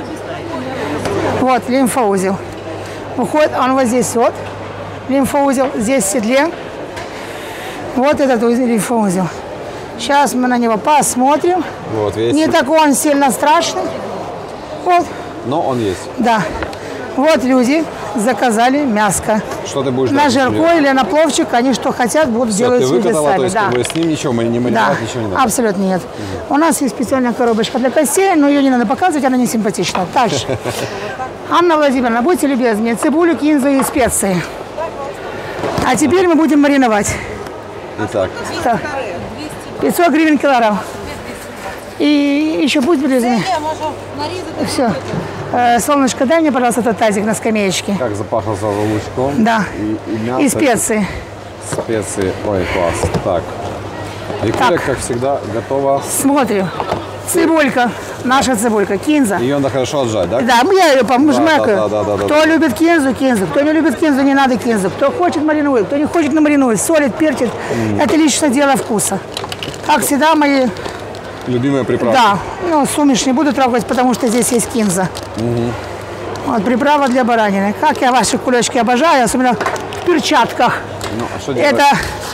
Вот лимфоузел. Уходит, он вот здесь вот. Лимфоузел здесь в седле. Вот этот узел- лимфоузел. Сейчас мы на него посмотрим. Вот, видите? Не такой он сильно страшный. Вот, Но он есть. да. Вот люди заказали мяско. Что ты будешь На делать? жарко или на пловчик, они что хотят, будут Всё, делать ты себе выкатала, то сами. есть Да. как бы с ним ничего, мы не Да, мариновать, ничего не надо. абсолютно нет. У нас есть специальная коробочка для костей, но ее не надо показывать, она не симпатична. Дальше. Анна Владимировна, будьте любезны, цибулю, кинзу и специи. А теперь мы будем мариновать. Итак, Так. пятьсот гривен килограмм. И еще будь любезны. Я можу нарізати. Все. Э, солнышко, дай мне, пожалуйста, этот тазик на скамеечке. как запахло сразу лучком. Да. И, и мясо. И специи. Специи. Ой, класс. Так. Виктория, Так. как всегда, готова. Смотрим. Цибулька. Наша цибулька. Кинза. Ее надо хорошо отжать, да? Да, я ее помжмякаю. Да, да, да, да, Кто да. любит кинзу, кинзу. Кто не любит кинзу, не надо кинзу. Кто хочет, маринует. Кто не хочет, не маринует. Солит, перчит. Это лично дело вкуса. Как всегда, мои... Любимая приправа. Да, ну, сумеш не буду трогать, потому что здесь есть кинза. Вот, приправа для баранины. Как я ваши кулечки обожаю, особенно в перчатках. Ну, а что делать? Это,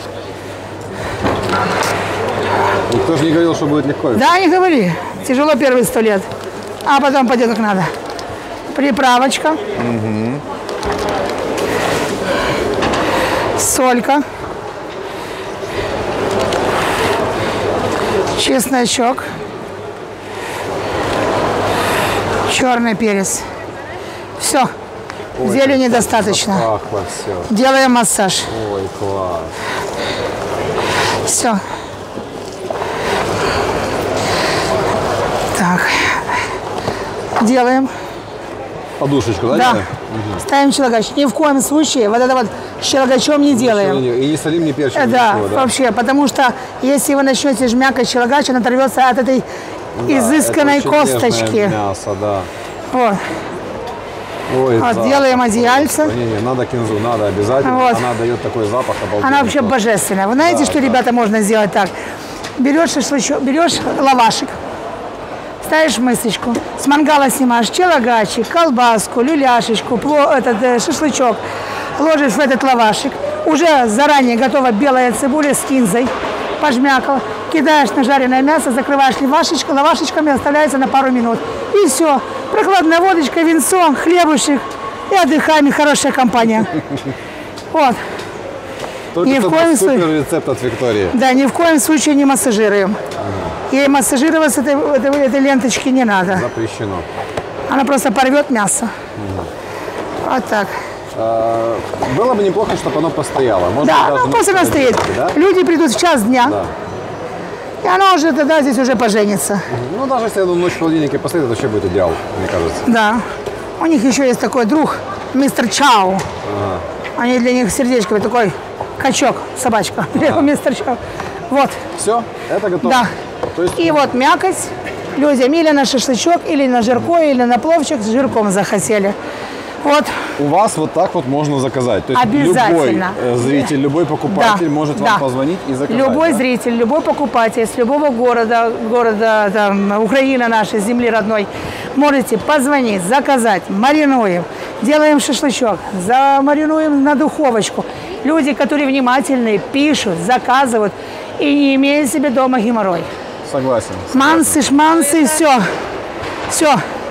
Никто же не говорил, что будет легко. да, не говори, тяжело первые сто лет, а потом пойдет как надо. Приправочка. Солька. Чесночок. Черный перец. Все. Зелени достаточно. Пахло все. Делаем массаж. Ой, класс. Все. Так. Делаем. Подушечку, да? Да. делаем? Ставим щелогач. Ни в коем случае вот это вот щелогачом не делаем. И не солим, не перчим. Э, Да, ничего, да? вообще, потому что если вы начнете жмякать щелогач, он оторвется от этой Да, изысканной это очень нежное косточки. мясо, да. Вот. Ой, Вот, запах. делаем одеяльце. Не, не, надо кинзу, надо обязательно. Вот. Она дает такой запах обалденный. Она вообще божественная. Вы знаете, Да, что, да. ребята, можно сделать так? Берешь шашлычок, берешь лавашик, ставишь в мысочку, с мангала снимаешь челогачик, колбаску, люляшечку, пло, этот э, шашлычок, ложишь в этот лавашик, уже заранее готова белая цибуля с кинзой, пожмякал, кидаешь на жареное мясо, закрываешь лавашечку, лавашечками оставляется на пару минут. И все. Прохладная водочка, винцо, хлебушек и отдыхаем, и хорошая компания. Вот. Только ни в что коем супер случае. рецепт от Виктории. Да, ни в коем случае не массажируем. И массажировать с этой, этой, этой ленточки не надо. Запрещено. Она просто порвет мясо. Вот так. А, было бы неплохо, чтобы оно постояло. Может, Да, даже ну на пусть она стоит. холодильнике, да? Люди придут в час дня, Да. и она уже тогда здесь уже поженится. Ну, даже если оно ночь в холодильнике постоит, это вообще будет идеал, мне кажется. Да. У них еще есть такой друг, мистер Чау. Они для них сердечко, такой качок, собачка. Мистер Чау. Вот. Все, это готово. Да. То есть И вот мякоть. Людям или на шашлычок, или на жирко, или на пловчик с жирком захотели. Вот. У вас вот так вот можно заказать. То есть Обязательно. любой э, зритель, любой покупатель Да, может да. вам позвонить и заказать. Любой да? зритель, любой покупатель с любого города, города там, Украины нашей, земли родной, можете позвонить, заказать, маринуем, делаем шашлычок, замаринуем на духовочку. Люди, которые внимательные, пишут, заказывают и не имеют себе дома геморрой. Согласен. Мансы, шмансы, все. Все.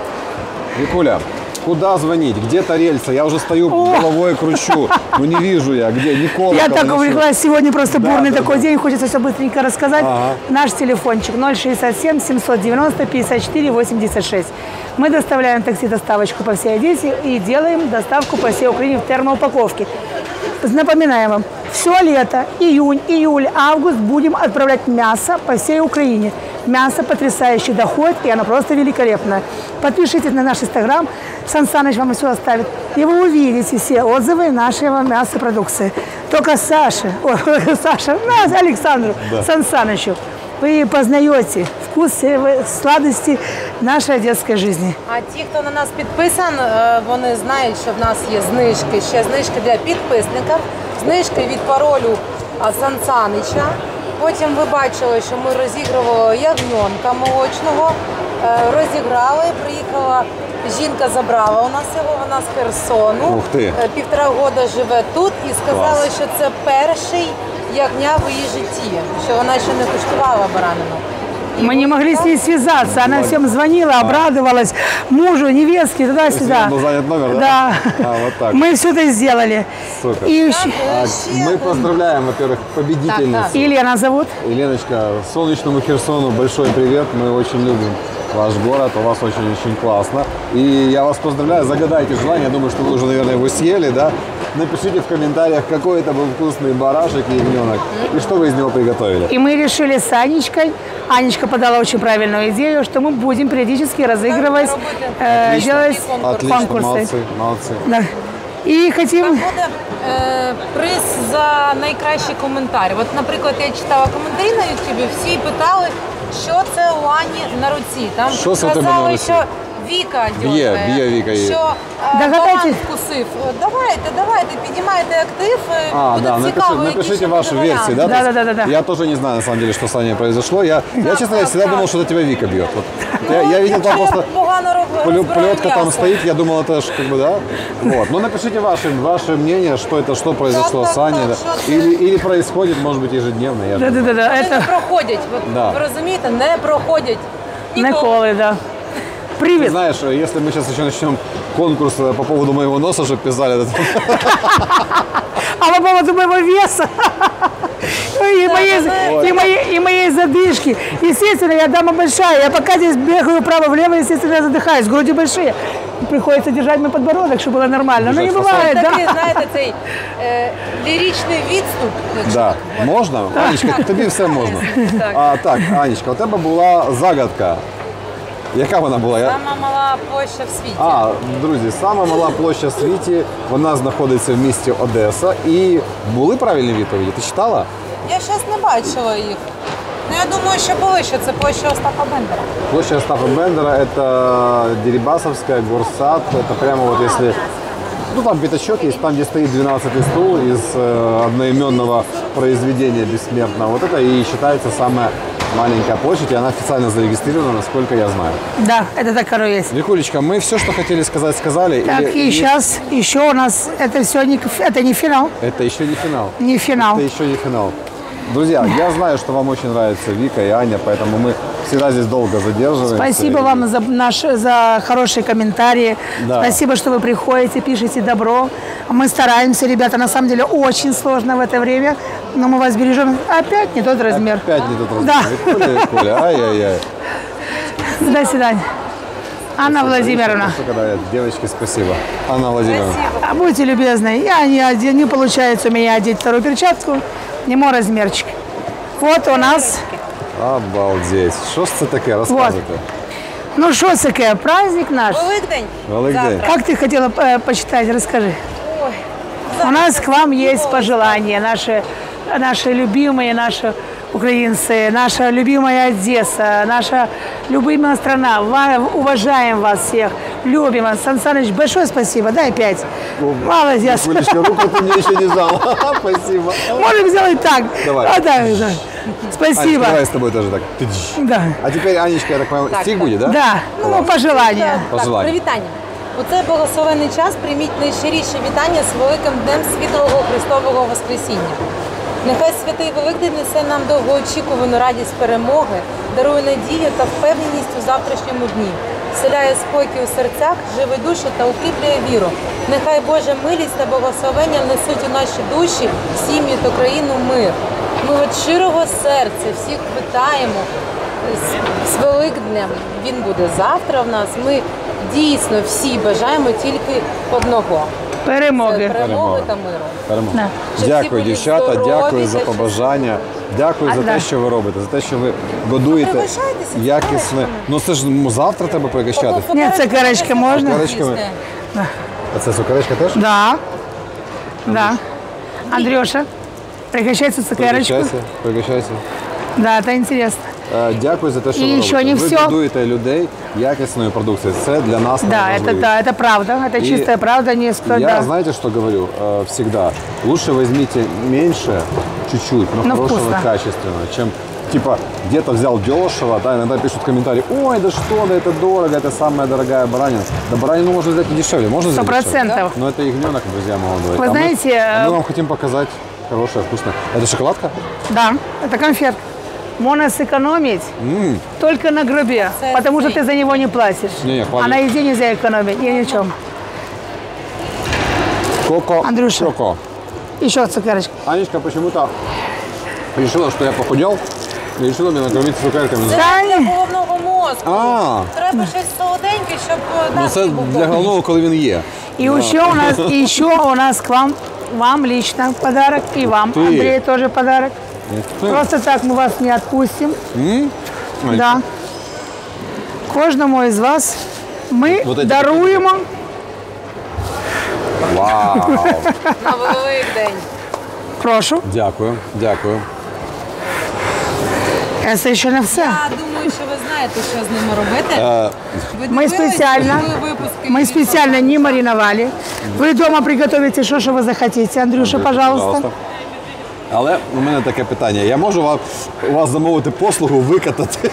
Викуля, куда звонить? Где-то рельсы? Я уже стою, головой кручу. Ну не вижу я, где? Ни колокола, Я так ничего. увлеклась, сегодня просто Да, бурный да, такой да. день, хочется все быстренько рассказать. Ага. Наш телефончик ноль шестьдесят семь семьсот девяносто пятьдесят четыре восемьдесят шесть. Мы доставляем такси-доставочку по всей Одессе и делаем доставку по всей Украине в термоупаковке. Напоминаем вам, все лето, июнь, июль, август будем отправлять мясо по всей Украине. Мясо потрясающе доходит, и оно просто великолепное. Подпишитесь на наш инстаграм, Сан Саныч вам все оставит, и вы увидите все отзывы нашего мясопродукции. Только Саше, ой, Саша, ну, Александру Да. Сан Санычу, вы познаете вкусы, сладости нашей одесской жизни. А ті, хто на нас підписан, е, вони знають, що в нас є знижки. Ще знижки для підписників, знижки від паролю а, Сан Санича. Потім ви бачили, що ми розігрували ягненка молочного, е, розіграли, приїхала жінка, забрала у нас його, вона з Херсону. Ух ти. Е, Півтора року живе тут і сказала, Клас. що це перший ягня в її житті, що вона ще не куштувала баранину. І Мы не от могли с так ней связаться. Она всем звонила, обрадовалась мужу, невестке, туда-сюда. был занят номер, да? Да. А, вот так. Мы все это сделали. Супер. И еще- А, ще мы один. поздравляем, во-первых, победительницу. Елена зовут. Еленочка, солнечному Херсону большой привет. Мы очень любим ваш город, у вас очень-очень классно. И я вас поздравляю, загадайте желание. Я думаю, что вы уже, наверное, его съели, да? Напишите в комментариях, какой это был вкусный барашек и ягненок, и что вы из него приготовили. И мы решили с Анечкой. Анечка подала очень правильную идею, что мы будем периодически разыгрывать, э, Отлично. делать Отлично, конкурсы. молодцы, молодцы. Да. И хотим... Буде е, приз за найкращий коментар. От, наприклад, я читала коментарі на Ютубі, всі питали, що це у Ані на руці. Там Що це у тебе на казали, руці? що Віка Б'є, дьоргає, б'є Віка її. що е, Догадайтесь. баран вкусив. Давайте, давайте, піднімайте актив. е, А, буде да, цікаво, напиши- які напишите ще ваши буде версии, да? варіанти. То есть Да-да-да-да-да. Я тоже не знаю, на самом деле, что с Аней произошло. Я, я честно говоря, всегда так, думал, так. что это тебя Вика бьет. Вот. Я, я видел там Якщо я просто погано роб- поле- розбираю полетка там м'ясо. стоит, я думал, это ж как бы, да? Вот. Ну, напишите ваше, ваше мнение, что это, что произошло Так, с так, Аней. так, да. что это? Или, или происходит, может быть, ежедневно. Я же не знаю. Да-да-да, Вони не это проходять. От, Да. Ви розумієте, не проходять. Ніколи. Николы, да. Привет. Знаешь, если мы сейчас еще начнем конкурс э, по поводу моего носа, чтобы писали, это- А по поводу моего веса и моей, и, моей, и моей задышки. Естественно, я дама большая. Я пока здесь бегаю вправо-влево, естественно, я задыхаюсь. Груди большие. Приходится держать мой подбородок, чтобы было нормально. Но не Держать бывает, Такий, да. знаєте, цей е, ліричний відступ. якщо Да, так. можна? Анечка, тобі все можна. Так. А, так, Анечка, у тебе була загадка. Яка вона була? Я... Сама мала площа в світі. А, друзі, сама мала площа в світі, вона знаходиться в місті Одеса. І були правильні відповіді? Ти читала? Я зараз не бачила їх. Ну, я думаю, що були, що це площа Остапа Бендера. Площадь Остапа Бендера – это Дерибасовская, горсад. Это прямо вот если... Ну, там пятачок есть, там, где стоит двенадцатый стул из э, одноименного произведения бессмертного. Вот это и считается самая маленькая площадь, и она официально зарегистрирована, насколько я знаю. Да, это так оно есть. Викулечка, мы все, что хотели сказать, сказали. Так, Или- и или- сейчас еще у нас, это все не, это не финал. Это еще не финал. Не финал. Это еще не финал. Друзья, я знаю, что вам очень нравится Вика и Аня, поэтому мы всегда здесь долго задерживаемся. Спасибо вам за, наш, за хорошие комментарии. Да. Спасибо, что вы приходите, пишете добро. Мы стараемся, ребята. На самом деле очень сложно в это время, но мы вас бережем. Опять не тот размер. Опять не тот размер. Да. Викуля, Викуля, ай-яй-яй. До свидания. Анна Владимировна, Что, когда- Девочки, спасибо. Анна Владимировна. а будьте любезны. Я не, оде- не получается у меня одеть вторую перчатку. Не мой размерчик. Вот у нас. Обалдеть. Що ж це таке? Розказуйте. Ну что це таке? Праздник наш. Великдень. Великдень. Завтра. Как ты хотела э, почитать? Расскажи. Ой. У нас к вам есть пожелания, наши, наши любимые, наши украинцы, наша любимая Одесса, наша любимая страна. Ва- Уважаем вас всех, Любим вас. Сан Саныч, большое спасибо. Дай пять. Молодец. Олечка, руку ты мне еще не жал. Спасибо. Можем сделать так. Давай. А, да, да. Спасибо. Анечка, давай с тобой тоже так. Да. А теперь, Анечка, я так понял, Так, стих так. будет, да? Да. Ну, пожелания. Так, Пожелання. привітання. У цей благословенний час прийміть найщиріше вітання з великим Днем Світлого Христового Воскресіння. Нехай Святий Великдень несе нам довгоочікувану радість перемоги, дарує надію та впевненість у завтрашньому дні, вселяє спокій у серцях, живить душі та укріплює віру. Нехай Божа милість та благословення внесуть у наші душі, сім'ї та країну мир. Ми від щирого серця всіх вітаємо з, з Великднем. Він буде завтра в нас. Ми дійсно всі бажаємо тільки одного. Це Перемоги. перемоги та миру. Перемога. Да. Щоб всі Дякую, були дівчата, здорові, дякую за щоб- побажання. Дякую А, за да. те, що ви робите, за те, що ви годуєте Пригощайтеся, якісне. цукерочками. Ну це ж ну, завтра треба пригощати. Ні, цукерочки можна? Цукерочками. А це цукерочка теж? Да. Да. Андрюша, пригощайся цукерочку. Пригощайся, пригощайся. Да, это интересно. Е, Дякую за те, що І ви ще робите. не ви всьо. годуєте людей якісною продукцією. Це для нас Да, это, найважливіше. да, это правда. Это И чистая правда. Не сто- Я, да. знаете, что говорю э, всегда? Лучше возьмите меньше, чуть-чуть, но, Но хорошего, вкусно. качественного, чем типа где-то взял дешево, да, иногда пишут комментарии: ой, да что, да это дорого, это самая дорогая баранина. Да баранину можно взять и дешевле, можно Сто взять дешевле. процентов. Но это ягненок, друзья молодой. Вы А мы- знаете, а мы, э, вам хотим показать хорошее, вкусное. Это шоколадка? Да, это конфетка. Можно сэкономить только на гробе, Це потому что цей. ты за него не платишь. Не-не, а хватит. на еде нельзя экономить, ни в чем. Коко. Андрюша. Коко. Еще цукерочка. Анечка почему-то решила, что я похудел, и решила меня накормить цукерками. Це Та ні. для головного мозку. А. Треба щось солоденьке, щоб Ну настрій це був для повний. головного, коли він є. И еще у нас, и еще у нас к вам, вам лично подарок, и вам, ты. Андрей, тоже подарок. Просто так мы вас не отпустим. Ой, Да. Кожному із вас ми Вот эти даруємо. Вау! На Великдень. Прошу. Дякую, дякую. Це ще не все. Я думаю, що ви знаєте, що з ними робити. Ви Ми дивились спеціально, ви випуски ми від спеціально не мариновали. Ви вдома приготуєте все, що ви захотите. Андрюша, пожалуйста. Але у мене таке питання. Я можу вам, у вас замовити послугу викатати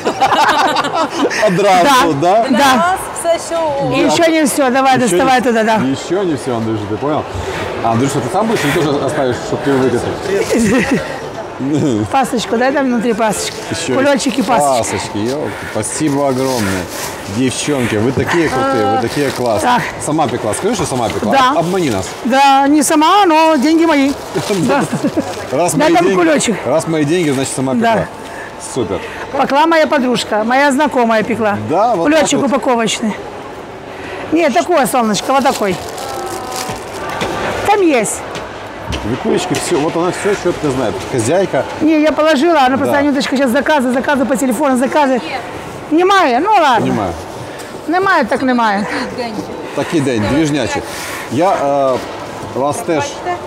одразу, да? Для Да. вас все, що І ще не все, давай, доставай туди, да. Еще не все, Андрюша, ты понял? А, Андрюша, ты сам будешь или тоже оставишь, чтобы ты выкатал? Пасочку, дай там внутри пасочку. Еще Кульочек и пасочка. Пасочки, ёлки. Спасибо огромное. Девчонки, вы такие крутые, вы такие классные. Так. Сама пекла, скажи, что сама пекла? Да. Обмани нас. Да, не сама, но деньги мои. Да. Раз Дай мои, там деньги, кулечек. раз мои деньги, значит сама пекла. Да. Супер. Пекла моя подружка, моя знакомая пекла. Да, вот Кулечек так вот. упаковочный. Нет, такое, солнышко, вот такой. Там есть. Викулечки, все, вот она все четко знает. Хозяйка. Не, я положила, она просто Да. Анюточка сейчас заказы, заказы по телефону, заказы. Немає, ну ладно. Понимаю. Немає, так немає. день. Такий день, двіжнячий. Я е, вас теж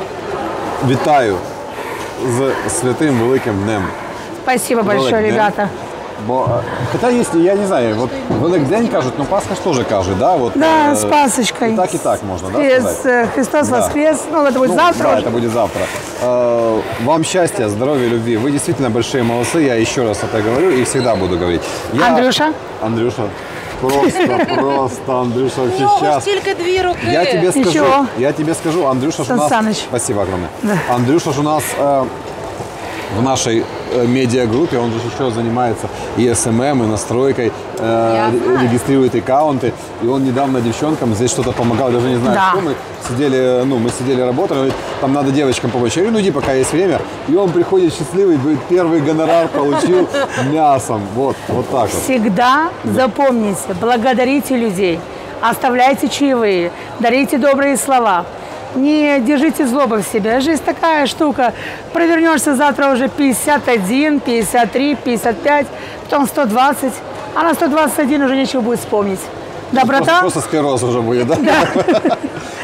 вітаю з святим великим днем. Спасибо большое, Великдень. ребята. Бо, е, хоча є, я не знаю, от Великдень кажуть, ну Пасха ж теж кажуть, да? Вот, Да, е, с Пасочкой. И так, и так можно, да, С- сказать? э, Христос Да. воскрес. Ну, это будет Ну, завтра да, уже. это будет завтра. Э, Вам счастья, здоровья, любви. Вы действительно большие молодцы. Я еще раз это говорю и всегда буду говорить. Я... Андрюша? Андрюша. Просто, просто, Андрюша, вообще Ну, сейчас. ж тільки дві руки. Я тебе скажу, Ничего. я тебе скажу, Андрюша ж у Сан нас... Саныч. Спасибо огромное. Андрюша ж у нас э, в нашей э, медиагруппе, он же еще занимается и эс эм эм, и настройкой, э, Я ре- знаю. регистрирует аккаунты. И он недавно девчонкам здесь что-то помогал, даже не знаю, Да. что мы сидели, ну, мы сидели, работали, он говорит, там надо девочкам помочь. Я говорю, ну иди, пока есть время. И он приходит счастливый, говорит, первый гонорар получил мясом. Вот, вот так вот. Всегда запомните, благодарите людей, оставляйте чаевые, дарите добрые слова. Не держите злобы в себе. Жизнь такая штука. Провернешься завтра уже пятьдесят один, пятьдесят три, пятьдесят пять, потом сто двадцать, а на сто двадцать один уже нечего будет вспомнить. Просто, Доброта. просто склероз уже будет, да?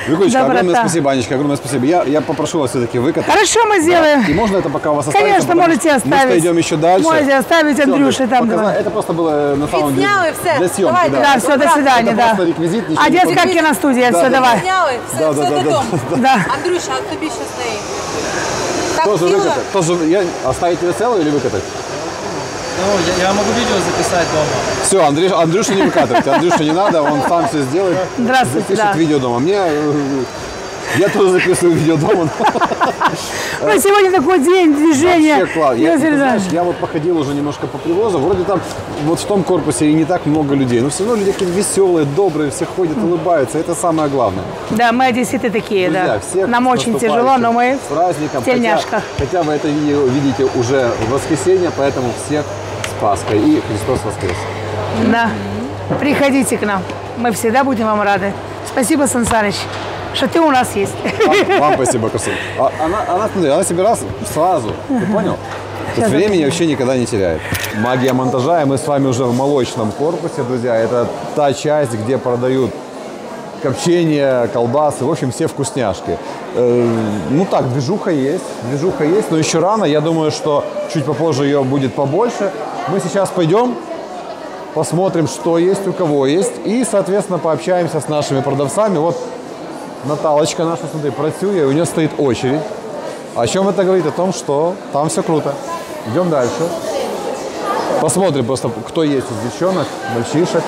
Викулечка, Доброта. огромное спасибо, Анечка, огромное спасибо. Я, я попрошу вас все-таки выкатать. Хорошо, мы сделаем. И можно это пока у вас оставить? Конечно, можете оставить. Мы идем еще дальше. Можете оставить, Всё, Андрюше, там показать. два. Это просто было на самом деле Сняли, все. для съемки. Давайте. Да. Да, все, до свидания, Это да. просто реквизит. ничего А не детская получится. киностудия, Да, все, да, давай. Зняли, все, Да, все да, да, додому. Да. Андрюша, а тобі що з нею? Так Тоже сіла? выкатать. Тоже я оставить ее целую или выкатать? Ну, я, я могу видео записать дома. Все, Андрюш, Андрюша не выкатывайте. Андрюша не надо, он сам все сделает. Здравствуйте, Запишет да. видео дома. Мне э, я тоже записываю видео дома. Ну, сегодня такой день движения. Вообще класс. Я, Я ты серьезно. знаешь, я вот походил уже немножко по привозу. Вроде там вот в том корпусе и не так много людей. Но все равно люди такие веселые, добрые, все ходят, улыбаются. Это самое главное. Да, мы одесситы такие, Друзья, да. всех Нам с очень тяжело, наступающим, но мы с праздником. в тельняшках. Хотя, хотя вы это видео видите уже в воскресенье, поэтому всех с Пасхой и Христос воскрес. Да. Приходите к нам. Мы всегда будем вам рады. Спасибо, Сан Саныч, что ты у нас есть. Вам, вам спасибо, красотка. А, она, она, смотри, она себе раз сразу, ты понял? То есть времени вообще никогда не теряет. Магия монтажа, и мы с вами уже в молочном корпусе, друзья. Это та часть, где продают копчение, колбасы, в общем, все вкусняшки. Э, ну так, движуха есть, движуха есть, но еще рано. Я думаю, что чуть попозже ее будет побольше. Мы сейчас пойдем, посмотрим, что есть, у кого есть, и, соответственно, пообщаемся с нашими продавцами. Вот Наталочка наша, смотри, працює, у нее стоит очередь. О чем это говорит? О том, что там все круто. Идем дальше. Посмотрим просто, кто есть из девчонок, мальчишек.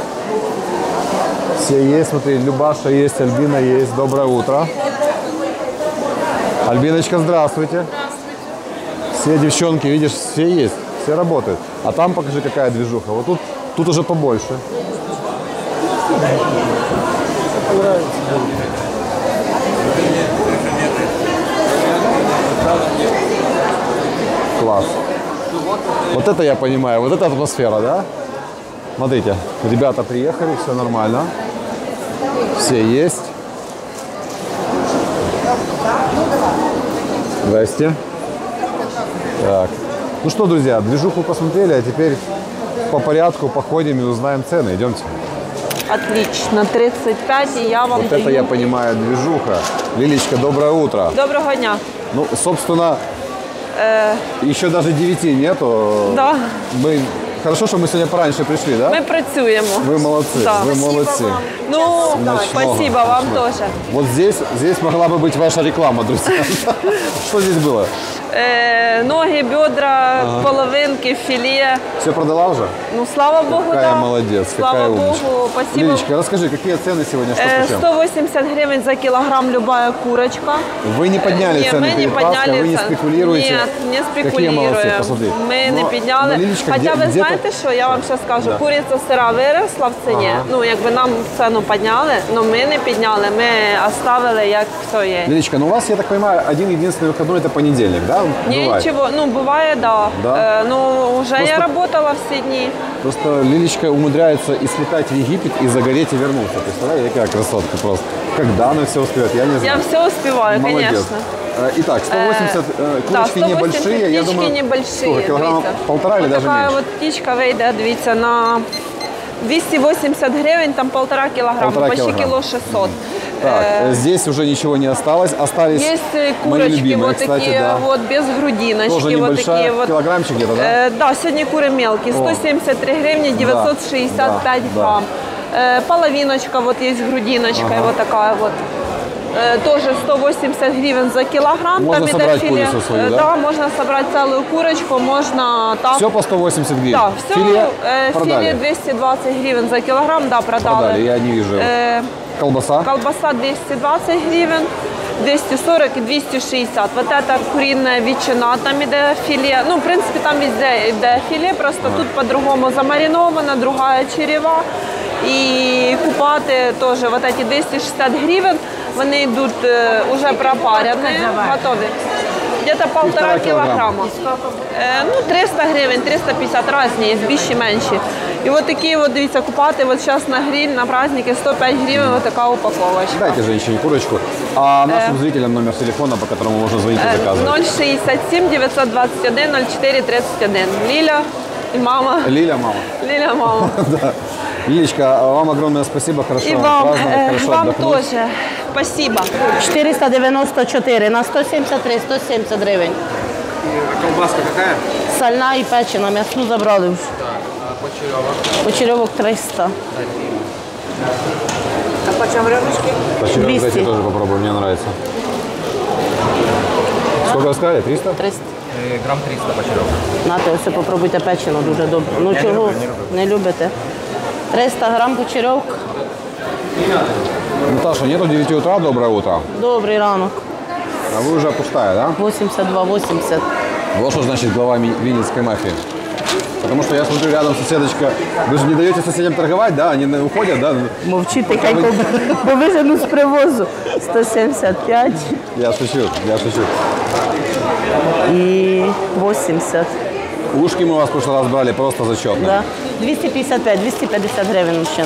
Все есть, смотри, Любаша есть, Альбина есть. Доброе утро. Альбиночка, здравствуйте. Все девчонки, видишь, все есть, все работают. А там покажи, какая движуха. Вот тут, тут уже побольше. Класс. Вот это я понимаю, вот это атмосфера, да? Смотрите, ребята приехали, все нормально. Все есть. Здрасте. Так. Ну что, друзья, движуху посмотрели, а теперь по порядку походим и узнаем цены. Идемте. Отлично, тридцать пять, и я вам Вот даю. это я понимаю, движуха. Лилечка, доброе утро. Доброго дня. Ну, собственно, еще даже девяти нету. Да. Мы... Хорошо, что мы сегодня пораньше пришли, да? Ми працюємо. Вы молодцы, Да. вы молодцы. Ну, Смачного. спасибо вам Смачного. тоже. Вот здесь, здесь могла бы быть ваша реклама, друзья. Что здесь было? Е, ноги, бедра, половинки, філе. Все продала уже? Ну, слава Богу, Какая да. молодец, Слава какая Богу, умничка. спасибо. Лилечка, расскажи, какие цены сегодня, что Е, почем? сто восемьдесят гривень за килограмм любая курочка. Вы не подняли Ні, цены ми не перед Пасхой, підняли вы не цен. спекулируете. Ні, не Какие молодцы, спекулюємо. посмотри. Ми Но- не підняли. но, Лилечка, Хоча где- ви где-то- знаєте, що я вам ще скажу, Да. куриця сира виросла в ціні. Ну, якби нам ціну підняли, але ми не підняли, ми оставили як все є. Лилечка, ну у вас, я так понимаю, один единственный выходной это понедельник, да? Бывает. Ничего, ну бывает, да. Да? Э, ну, уже Просто- я работала все дни. Просто Лилечка умудряется и слетать в Египет, и загореть, и вернуться. Представляете, какая красотка просто. Когда она все успевает, я не знаю. Я все успеваю, Молодец. конечно. Э, Итак, сто восемьдесят э, Да, курочки сто восемьдесят небольшие, я птички думаю, небольшие. сколько, килограмма дивіться. полтора или От даже така меньше? от птичка вийде, дивіться, на двісті вісімдесят гривень, там полтора килограмма, Полтора почти килограмма. кило шестьсот. Так, Э, э, здесь уже ничего не осталось. Остались Есть э, мои курочки любимые, вот кстати, такие да. вот без грудиночки, Тоже вот небольшая, такие вот. килограммчик где-то, да? Э, да, сегодня куры мелкие, сто семьдесят три гривни, девятьсот шестьдесят пять да, грамм. Э, половиночка вот есть с грудиночкой, вот такая вот. Э, тоже сто восемьдесят гривен за килограмм. Можно Там и собрать до филе. курицу свою, Э, да? Да, можно собрать целую курочку, можно так. Все по сто восемьдесят гривен. Да, все. Филе э, продали. филе двести двадцать гривен за килограмм, да, продали. Продали, я не вижу. Э, Колбаса. Колбаса двести двадцать гривен, двести сорок и двести шестьдесят. Вот это куриная ветчина, там иде филе. Ну, в принципе, там везде иде филе, просто тут по-другому замариновано, другая черева. И купаты тоже, вот эти двести шестьдесят гривен, вони йдуть е, уже пропарені, готові. Где-то полтора килограмма. Е, ну, триста гривень, триста пятьдесят різні, є більші, менші. І от такі, от, дивіться, купати, от зараз на гриль, на праздники, сто пять гривень, вот така упаковочка. Дайте женщине курочку. А нашим зрителям номер телефона, по которому можно звонить и заказывать. ноль шестьдесят семь девятьсот двадцать один ноль четыре тридцать один. Лиля и мама. Лиля, мама. Лиля, мама. Да. Лилечка, вам огромное спасибо, хорошо И вам вам, праздновать, э, хорошо вам отдохнуть. тоже. Спасибо. чотириста дев'яносто чотири на сто сімдесят три, сто сімдесят гривень. А колбаска какая? Сальна і печена, м'ясну забрали вже. А почеревок? Почерьовок триста. А почем ребрышки? Почему двести. эти тоже попробую, мне нравится. Сколько вы сказали? триста? триста. Грамм триста почеревок. Нате, ось попробуйте печено, дуже добре. Ну чого не любите? триста грам почерьовка. Наташа, нету девяти утра, доброе утро. Добрий ранок. А вы уже пустая, да? вісімдесят два вісімдесят. Вот что значит глава ми- винницкой мафии. Потому что я смотрю, рядом соседочка. Вы же не даете соседям торговать, да? Они на- уходят, да? Мовчи тихенько, бо вижену з привозу. сто сімдесят п'ять Я шучу, я шучу. і вісімдесят. Ушки мы у вас в прошлый раз брали просто зачетно. Да. двісті п'ятдесят п'ять, двісті п'ятдесят гривень мужчин.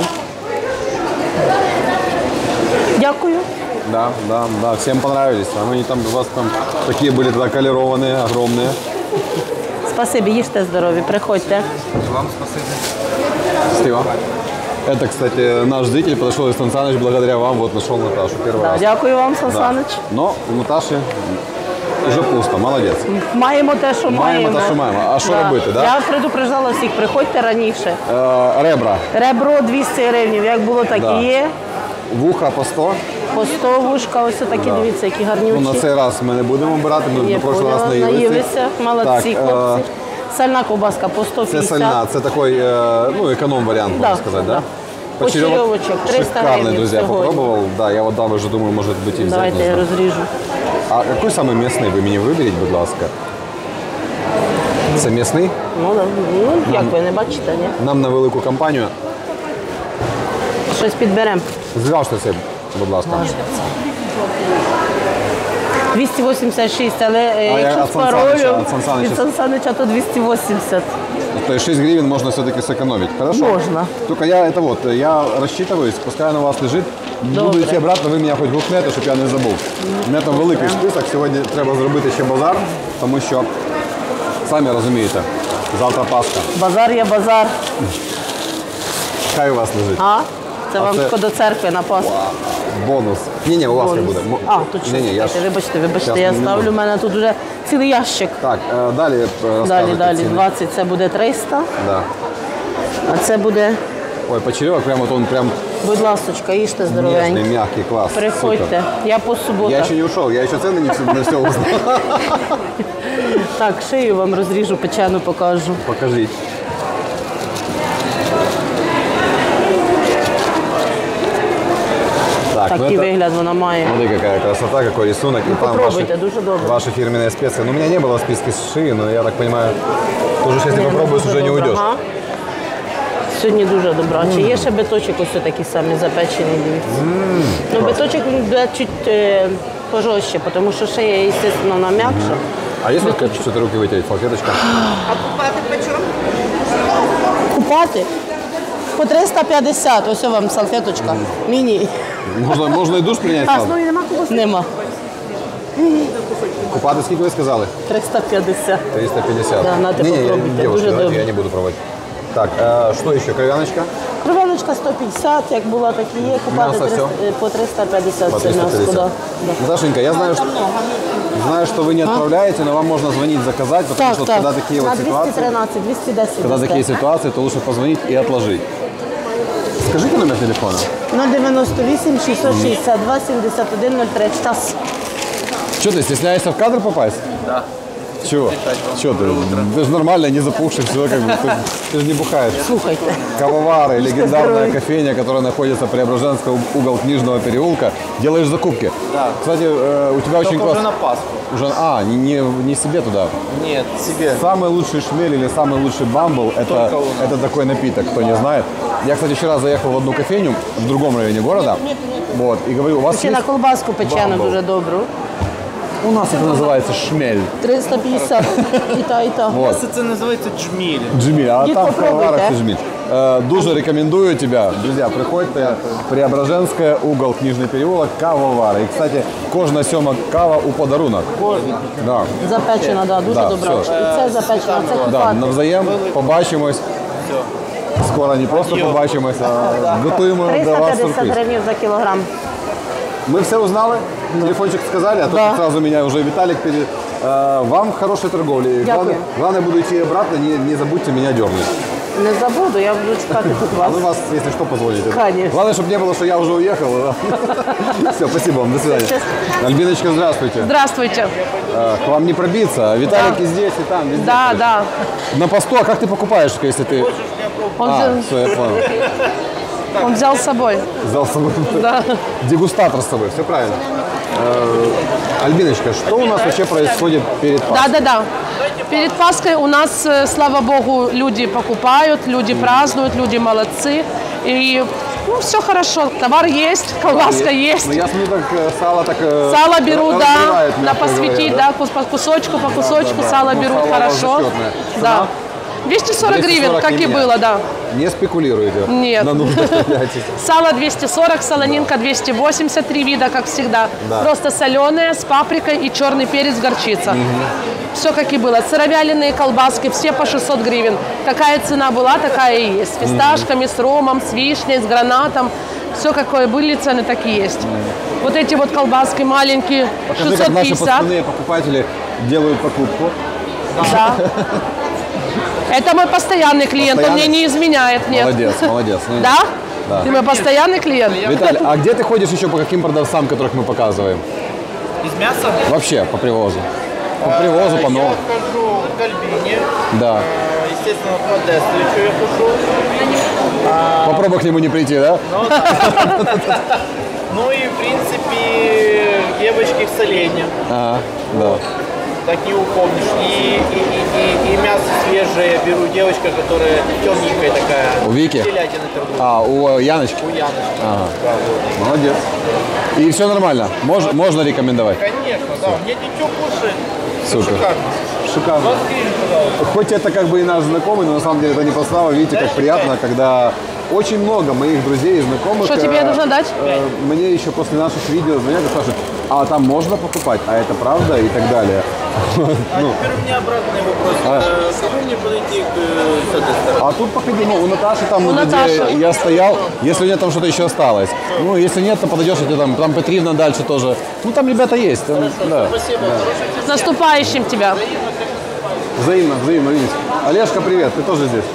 Дякую. Да, да, да, всем понравились. А мы там, у вас там такие были тогда колерованные, огромные. Спасибі, їжте здорові, приходьте. Вам спасибо. Спасибо. Это, кстати, наш зритель подошел из Сан Саныч, благодаря вам вот нашел Наташу первый Да, раз. дякую вам, Сан Да. Саныч. Но у Наташи уже пусто, молодец. Маємо те, що Маємо маємо. те, що маємо. А що робити, да? Я предупреждала всіх, приходьте раніше. Э, ребра, Ребро двісті гривень, як було, так Да. і є. вуха по сто. По сто вушка, ось такі, дивіться, які Ну, гарнючі. на цей раз ми не будемо обирати, ми Є, на прошлый раз поняла, наїлися. наїлися. Молодці, Так, хлопці. е, Сальна ковбаска по сто Це п'ятдесят. сальна, це такий, е, ну, економ варіант, Да, можна сказати, да? да. Почерьовочок, триста шикарный, гривен друзья, сегодня. попробовал. Да, я вот там уже думаю, может быть, и взять. Давайте не я знаю. розріжу. А який саме м'ясний ви мені виберіть, будь ласка? Це м'ясний? Ну, да. Ну, як ви не бачите, ні? Нам на велику компанію. Щось підберемо. Зважте це, будь ласка. двісті вісімдесят шість, але е, А я якщо від з Сан Санича, паролем від Сан Санича. від Сан Санича, то двісті вісімдесят. То есть шесть гривен можно все-таки сэкономить. Хорошо? Можно. Только я это вот, я рассчитываюсь, пускай оно у вас лежит. Буду Добре. йти обратно, ви мене хоч гукнете, щоб я не забув. У мене там великий список, сьогодні треба зробити ще базар, тому що, самі розумієте, завтра Пасха. Базар є базар. Хай у вас лежить. А? Це А вам це- до церкви на Пасху. Бонус. Ні-ні, у вас хай Бонус. буде. Мо- А, тут Ні-ні, я ж... вибачте, вибачте, вибачте, щас я не ставлю, буду. у мене тут вже цілий ящик. Так, е, далі е, Далі, розказуйте далі, ціни. двадцять це буде триста, Да. а це буде, Ой, почерьовок, прям вот он прям будь ласочка, їжте нежный, здоровенько. мягкий, класс. Приходьте, Супер. я по Я суботах. ще не ушел, я еще цены не все, на все узнал. Так, шию вам розріжу, печену покажу. Покажите. Так, ну Такий это- вигляд вона має. Смотри, какая красота, какой рисунок. И там попробуйте, ваши, дуже добре. ваши фирменные специи. Ну, у меня не было в списке шии, но я так понимаю, тоже если Ні, попробуешь, дуже уже не добра, уйдешь. ага. Сьогодні дуже добра. Чи є ще биточок ось такі самі запечені, дивіться. Ну, биточок він буде чуть е, пожорстче, тому що шия, звісно, вона м'якша. А есть вот как что-то руки вытереть, салфеточка? Купати по триста п'ятдесят, ось вам салфеточка. Міні. Можно, можно и душ принять сразу. нема кого? Нема. Купаты сколько вы сказали? триста п'ятдесят. триста пятьдесят. Да, надо не, не, я, попробуйте, девушка, дуже давайте, добре. я не буду пробовать. Так, э, что еще? Кровяночка? Кров'яночка сто п'ятдесят, як була, так і є. Купати М'ясо триста, всё? е, по триста п'ятдесят По це м'ясо. триста Да. пятьдесят. Наташенька, я знаю, что, знаю, что вы не отправляете, но вам можно звонить, заказать, потому Так, что так. когда такие На вот двісті ситуации, тринадцять, двісті десять. когда дасте. такие ситуации, то лучше позвонить и отложить. Скажите номер телефона. нуль дев'яносто вісім, шістсот шістдесят два, сімдесят один нуль три. Час. Что, ты стесняешься в кадр попасть? Да. Чего? Чего ты? Ты же нормально, не запухший, все как бы. Ты, ты же не бухаешь. Слухайте. Кавовары, легендарная здоровья. кофейня, которая находится в Преображенском, угол Книжного переулка. Делаешь закупки. Да. Кстати, э, у тебя очень Только уже классно. на Пасху. Уже, а, не, не, не себе туда. Нет, себе. Самый лучший шмель или самый лучший бамбл это, Только у нас. это такой напиток, кто не знает. Я, кстати, вчера заехал в одну кофейню в другом районе города. Вот, и говорю, у вас Ще на есть... колбаску печену Бамбл. дуже добру. У нас это называется шмель. триста п'ятдесят. І та, і та. Вот. Це називається джміль. Джміль, а Дід, там в попробуйте. Кавоварах джміль. Э, Дуже рекомендую тебя, друзья, приходьте, Преображенская, угол Книжный переулок, Кавовары. І, кстати, кожна сьома кава у подарунок. Да. Запечена, да, дуже Да, добра. все. І це запечена, це Да, купати. навзаєм, побачимось. Скоро не просто побачимось, а готуємо для триста вас п'ятдесят сюрприз. гривень за кілограм. Мы все узнали, телефончик сказали, а Да. тут сразу меня уже Виталик перед... Э, вам хорошей торговли. Дякую. Главное, главное, буду идти обратно, не, не забудьте меня дернуть. Не забуду, я буду чекати тут А вас. вы вас, если что, позвоните. Конечно. Главное, чтобы не было, что я уже уехал. Все, спасибо вам, до свидания. Альбиночка, здравствуйте. Здравствуйте. Э, К вам не пробиться. Виталик и здесь, и там, везде. Да, да. На посту, а как ты покупаешь, если ты... Он, А, взял, все, я понял. он взял с собой. Взял с собой. Да. Дегустатор с собой, все правильно. Э, Альбиночка, что у нас вообще происходит перед Пасхой? Да, да, да. Перед Пасхой у нас, э, слава богу, люди покупают, люди празднуют, люди молодцы. И ну, все хорошо. Товар есть, колбаска есть. Ну, я смотрю, так э, сало так... э, Сало беру, да, разбивает, на мягко посветить, говоря, да, кус- по кусочку, по кусочку да. сало Ну, берут сало хорошо. зачетное. Да. Цена? двести сорок двести гривен, сорок как не и меня. было, да. Не спекулируйте. Нет. На нужды цепляйтесь. Сало двести сорок, солонинка двести восемьдесят, три вида, как всегда. Да. Просто соленая, с паприкой и черный перец, горчица. Все как и было. Сыровяленые колбаски, все по шестьсот гривен. Какая цена была, такая и есть. С фисташками, с ромом, с вишней, с гранатом. Все какое были цены, так и есть. Вот эти вот колбаски маленькие, Покажи, как шестьсот наши пятьдесят. постоянные покупатели делают покупку. Да. Это мой постоянный клиент, он Постоянный? мне не изменяет, нет. Молодец, молодец. Ну, Да? Да. Ты мой постоянный клиент? Виталий, а где ты ходишь еще по каким продавцам, которых мы показываем? Из мяса? Вообще, по привозу. По привозу, по Я новому. хожу к Альбине. Да. Э, Естественно, к Модестовичу я хожу. Попробуй к нему не прийти, да? Ну и, в принципе, девочки в Солене. Ага, да. Так не упомнишь. И, и, и, и, и мясо свежее беру девочка, которая темненькая такая. У Вики? Телятина торгует. А, у Яночки? У Яночки. Ага. Да, вот. Молодец. И все нормально? Мож, можно рекомендовать? Конечно, да. Мне дитё кушает. Это Супер. шикарно. Шикарно. двадцать гривен, пожалуйста. Хоть это как бы и наш знакомый, но на самом деле это не подстава. Видите, как приятно, когда очень много моих друзей и знакомых... Что тебе э, нужно дать? э, Мне еще после наших видео звонят и спрашивают, а там можно покупать, а это правда и так далее. А теперь у меня обратный вопрос. А. Э, Как мне подойти к, э, с этой стороны? А тут походи, ну, у Наташи там, У где Наташи. я стоял, если у нее там что-то еще осталось. Ну, если нет, то подойдешь, и ты там, там Петривна дальше тоже. Ну, там ребята есть. Там, да. Спасибо. С наступающим тебя. Взаимно, взаимно, видите. Олежка, привет, ты тоже здесь.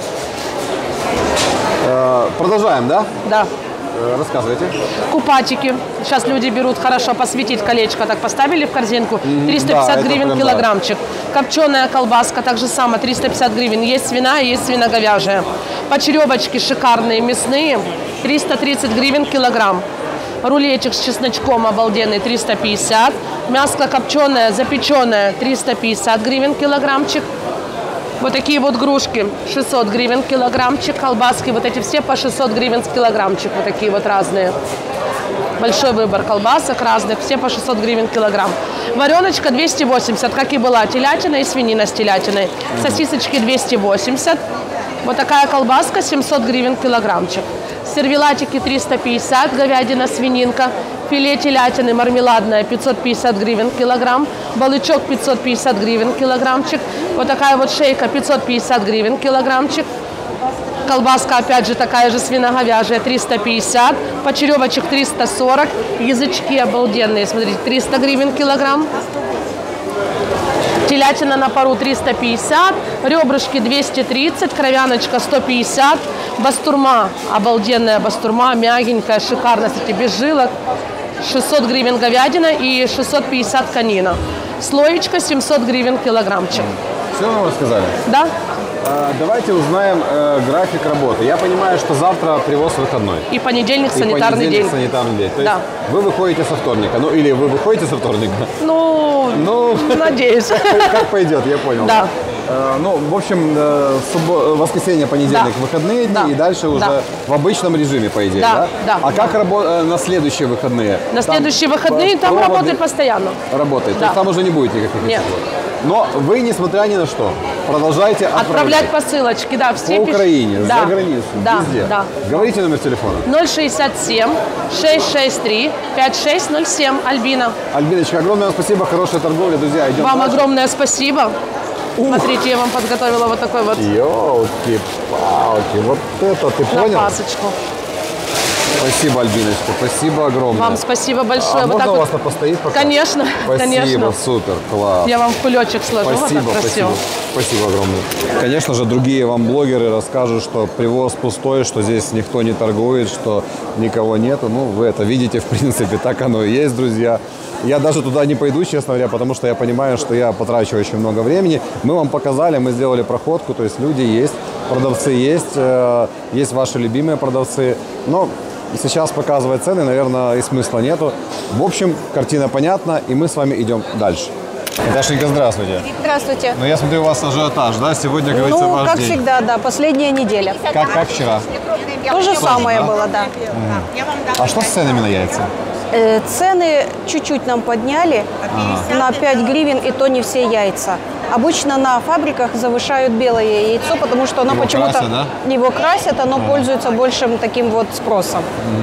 Э, Продолжаем, да? Да. Э, Рассказывайте. Купатики. Сейчас люди берут хорошо посветить колечко, так поставили в корзинку. триста да, пятьдесят это гривен прям килограммчик. Копченая колбаска, так же само, триста пятьдесят гривен. Есть свиная, есть свиноговяжья. Почеревочки шикарные, мясные, триста тридцать гривен килограмм. Рулетик с чесночком обалденный, триста пятьдесят. Мяско копченое, запеченное, триста пятьдесят гривен килограммчик. Вот такие вот грушки, шестьсот гривен килограммчик, колбаски, вот эти все по шестьсот гривен с килограммчик, вот такие вот разные. Большой выбор колбасок разных, все по шестьсот гривен килограмм. Вареночка двести восемьдесят, как и была, телятина и свинина с телятиной. Сосисочки двести восемьдесят. Вот такая колбаска семьсот гривен килограммчик. Сервелатики триста пятьдесят, говядина, свининка. Филе телятины мармеладное пятьсот пятьдесят гривен килограмм. Балычок пятьсот пятьдесят гривен килограммчик. Вот такая вот шейка пятьсот пятьдесят гривен килограммчик. Колбаска опять же такая же свиноговяжья триста пятьдесят. Почеревочек триста сорок. Язычки обалденные, смотрите, триста гривен килограмм. Телятина на пару триста пятьдесят, ребрышки двести тридцать, кровяночка сто пятьдесят, бастурма, обалденная бастурма, мягенькая, шикарная, кстати, без жилок, шестьсот гривен говядина и шестьсот пятьдесят конина. Слоечка семьсот гривен килограммчик. Все нам рассказали? Да? А, давайте узнаем э, график работы. Я понимаю, что завтра привоз выходной. И понедельник И санитарный понедельник день. санитарный день. То есть Да. вы выходите со вторника. Ну, или вы выходите со вторника. Ну, Ну, надеюсь. как пойдет, я понял. Да. Э, Ну, в общем, э, суббо- воскресенье, понедельник, Да. выходные дни, Да. и дальше уже Да. в обычном режиме, по идее, Да, да? да. А как рабо- э, на следующие выходные? На Там следующие выходные по- там проводы работает постоянно. Работает. То Да. есть там уже не будет никаких Нет. ничего. Но вы, несмотря ни на что, продолжаете Отправлять отправлять посылочки, да, все по пиш- Украине, Да. за границу, Да, везде. да. Говорите номер телефона. ноль шестьдесят семь шестьсот шестьдесят три пять шесть ноль семь. Альбина. Альбиночка, огромное вам спасибо, хорошей торговли, друзья. Идем Вам дальше. огромное спасибо. Смотрите, я вам подготовила вот такой вот Ёлки-палки, вот это ты на понял? пасочку. Спасибо, Альбиночка, спасибо огромное. Вам спасибо большое. А Вот можно так у вот. вас постоит пока? Конечно, Спасибо, конечно. супер, класс. Я вам в кулечек сложу. Вот Спасибо, так спасибо. красиво. Спасибо огромное. Конечно же, другие вам блогеры расскажут, что привоз пустой, что здесь никто не торгует, что никого нету. Ну, вы это видите, в принципе, так оно и есть, друзья. Я даже туда не пойду, честно говоря, потому что я понимаю, что я потрачу очень много времени. Мы вам показали, мы сделали проходку, то есть люди есть, продавцы есть, э, есть ваши любимые продавцы. Но сейчас показывать цены, наверное, и смысла нету. В общем, картина понятна, и мы с вами идем дальше. Дашенька, здравствуйте. Здравствуйте. Ну, я смотрю, у вас ажиотаж, да? Сегодня, говорится, Ну, ваш как день. всегда, да, последняя неделя. Как, как вчера? То же самое да? было, да. А что с ценами на яйца? Э, Цены чуть-чуть нам подняли на пять гривен, и то не все яйца. Обычно на фабриках завышают белое яйцо, потому что оно Его почему-то красят, да? его красят, оно пользуется большим таким вот спросом.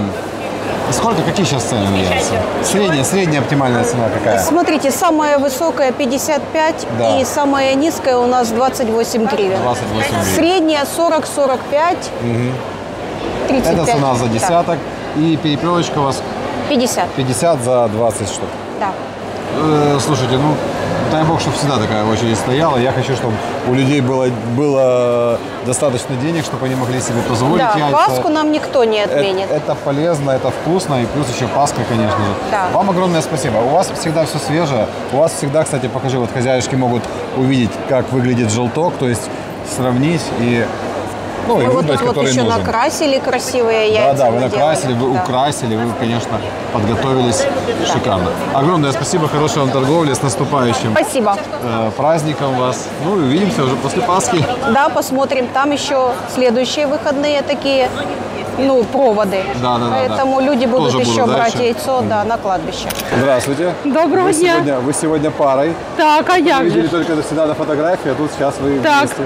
Сколько, какие сейчас цены на яйца? Средняя, средняя оптимальная цена какая? Смотрите, самая высокая пятьдесят пять, Да. и самая низкая у нас двадцать восемь гривен. двадцать восемь гривен. Средняя сорок сорок пять, тридцать пять. Это цена за Да. десяток. И перепелочка у вас пятьдесят. пятьдесят за двадцать штук. Да. Э, слушайте, ну, дай бог, чтобы всегда такая очередь стояла. Я хочу, чтобы у людей было, было достаточно денег, чтобы они могли себе позволить Да, яйца. Пасху нам никто не Это, отменит. это полезно, это вкусно, и плюс еще Пасха, конечно же. Да. Вам огромное спасибо. У вас всегда все свежее. У вас всегда, кстати, покажи, вот хозяюшки могут увидеть, как выглядит желток, то есть сравнить и, ну, и Мы вот выбрать, тут вот который еще нужен. накрасили красивые Да, яйца. да, вы мы накрасили, делали. вы Да. украсили, вы, конечно, подготовились шикарно. Огромное спасибо, хорошей вам торговли, с наступающим Спасибо. э, праздником вас. Ну и увидимся уже после Пасхи. Да, посмотрим. Там еще следующие выходные такие, ну, проводы. Да, да, да, Поэтому да. люди будут Тоже еще будут брать дальше. яйцо, да, на кладбище. Здравствуйте. Доброго вы дня. Сегодня, вы сегодня парой. Так, а Мы як видели же? только всегда на фотографии, а тут сейчас вы Так. вместе.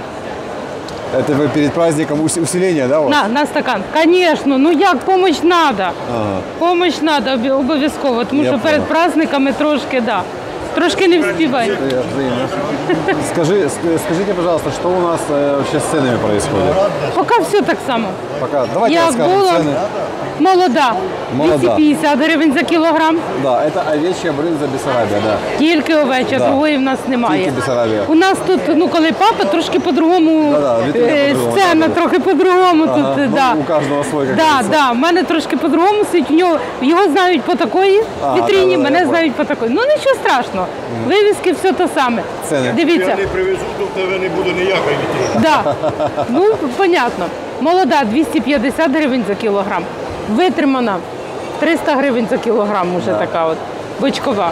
Это вы перед праздником ус- усиления, да, у вас? На, на стакан. Конечно, ну як, помощь надо. Ага. Помощь надо обі- обов'язково, тому Я що перед понял. праздниками трошки, да. Трошки не вспіваємо. Я взаимно. Скажи, ск- скажите, пожалуйста, что у нас э, вообще с ценами происходит? Поки все так само. Пока. Давайте Як расскажем було, цены. молода, Молода. двісті п'ятдесят гривень за кілограм. Да, это овечья брынза Бессарабия, да. Тільки овеча, Да. другої в нас немає. Тільки Бессарабія. У нас тут, ну коли папа, трошки по-другому, Да-да, вітрина е, по-другому, сцена да. трохи по-другому Ага, тут, ну, да. у каждого свой, как Да, говорится. да, в мене трошки по-другому сидить, у нього, його знають по такої Ага, вітрині, да-да-да, мене я знають по такої. Ну нічого страшного, вивіски все те саме. Ціни. Дивіться. Я не привезу, то в тебе не буде ніякої вітрини. Да. Ну, понятно. Молода двісті п'ятдесят гривень за кілограм. Витримана триста гривень за кілограм, уже така от бочкова.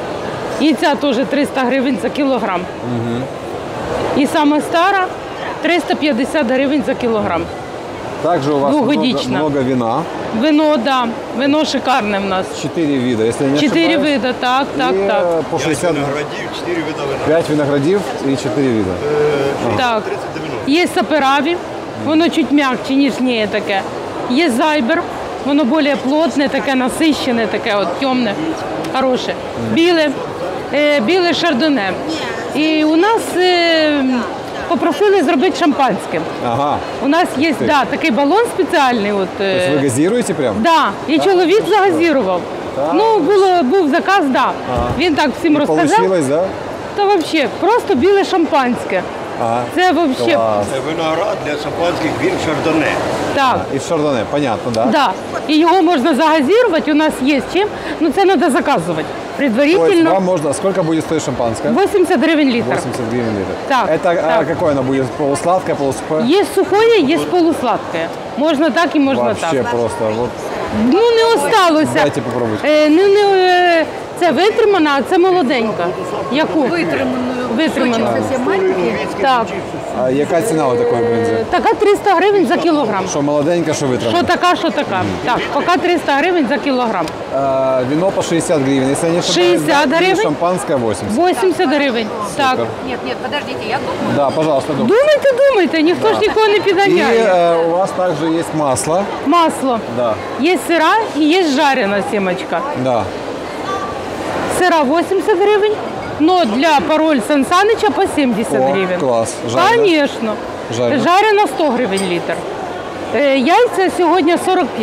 І ця теж триста гривень за кілограм. І саме стара триста п'ятдесят гривень за кілограм. Также у вас много, Двухгодично. много вина. Вино, да, вино шикарне в нас. Четыре вида, если я не Чотири ошибаюсь. вида, так, так, И, так. э, по П'ять шестьдесят... виноградів, чотири вида вина. Пять виноградив и четыре вида. Так. Є сапераві, воно чуть м'якче, ніжніє таке. Є зайбер, воно більш плотне, таке насищене, таке от темне, хороше. Біле, е, біле шардоне. І у нас е, попросили зробити шампанське. Ага. У нас є Ти. да, такий балон спеціальний. От, То е, есть вы газируете прям? да, і чоловік загазірував. Ну, було, був заказ, да. Він так всім розказав. Получилось, да? Та взагалі, просто біле шампанське. Ага. Це взагалі. Класс. Це виноград для шампанських він шардоне. Так. И в шардоне, понятно, да? Да. І його можна загазувати, у нас є чим, ну це треба заказувати. То есть Предварительно вам можно... Сколько будет стоить шампанское? вісімдесят гривень літр. восемьдесят гривен литр. Так, Это а, так. какое оно будет? Полусладкое, полусухое? Є сухое, є полусладке. Можна так і можна Вообще так. просто. Вот. Ну не осталося. Дайте попробуйте. Е, ну, не, е, це витримана, а це молоденька. Яку? Витриману. Витриману. Так. А яка ціна у такої бринзи? Така триста гривень за кілограм. Що молоденька, що витримана? Що така, що така. Так, поки триста гривень за кілограм. А, вино по шестьдесят гривен, если я не ошибаюсь. шестьдесят да? И гривен. шампанское восемьдесят. вісімдесят гривень. Так. Нет, нет, подождите, я думаю. Да, пожалуйста, думайте. Думайте, думайте, ніхто ж нікого не И підганяє. э, у вас также есть масло. Масло. Да, Є сира і є жарена сімочка. да. Сира вісімдесят гривень, но для пароль Сан Санича по сімдесят О, гривень. клас. Жарена? Конечно. Жарена? Жарена сто гривень літр. Е, Яйця сьогодні сорок п'ять.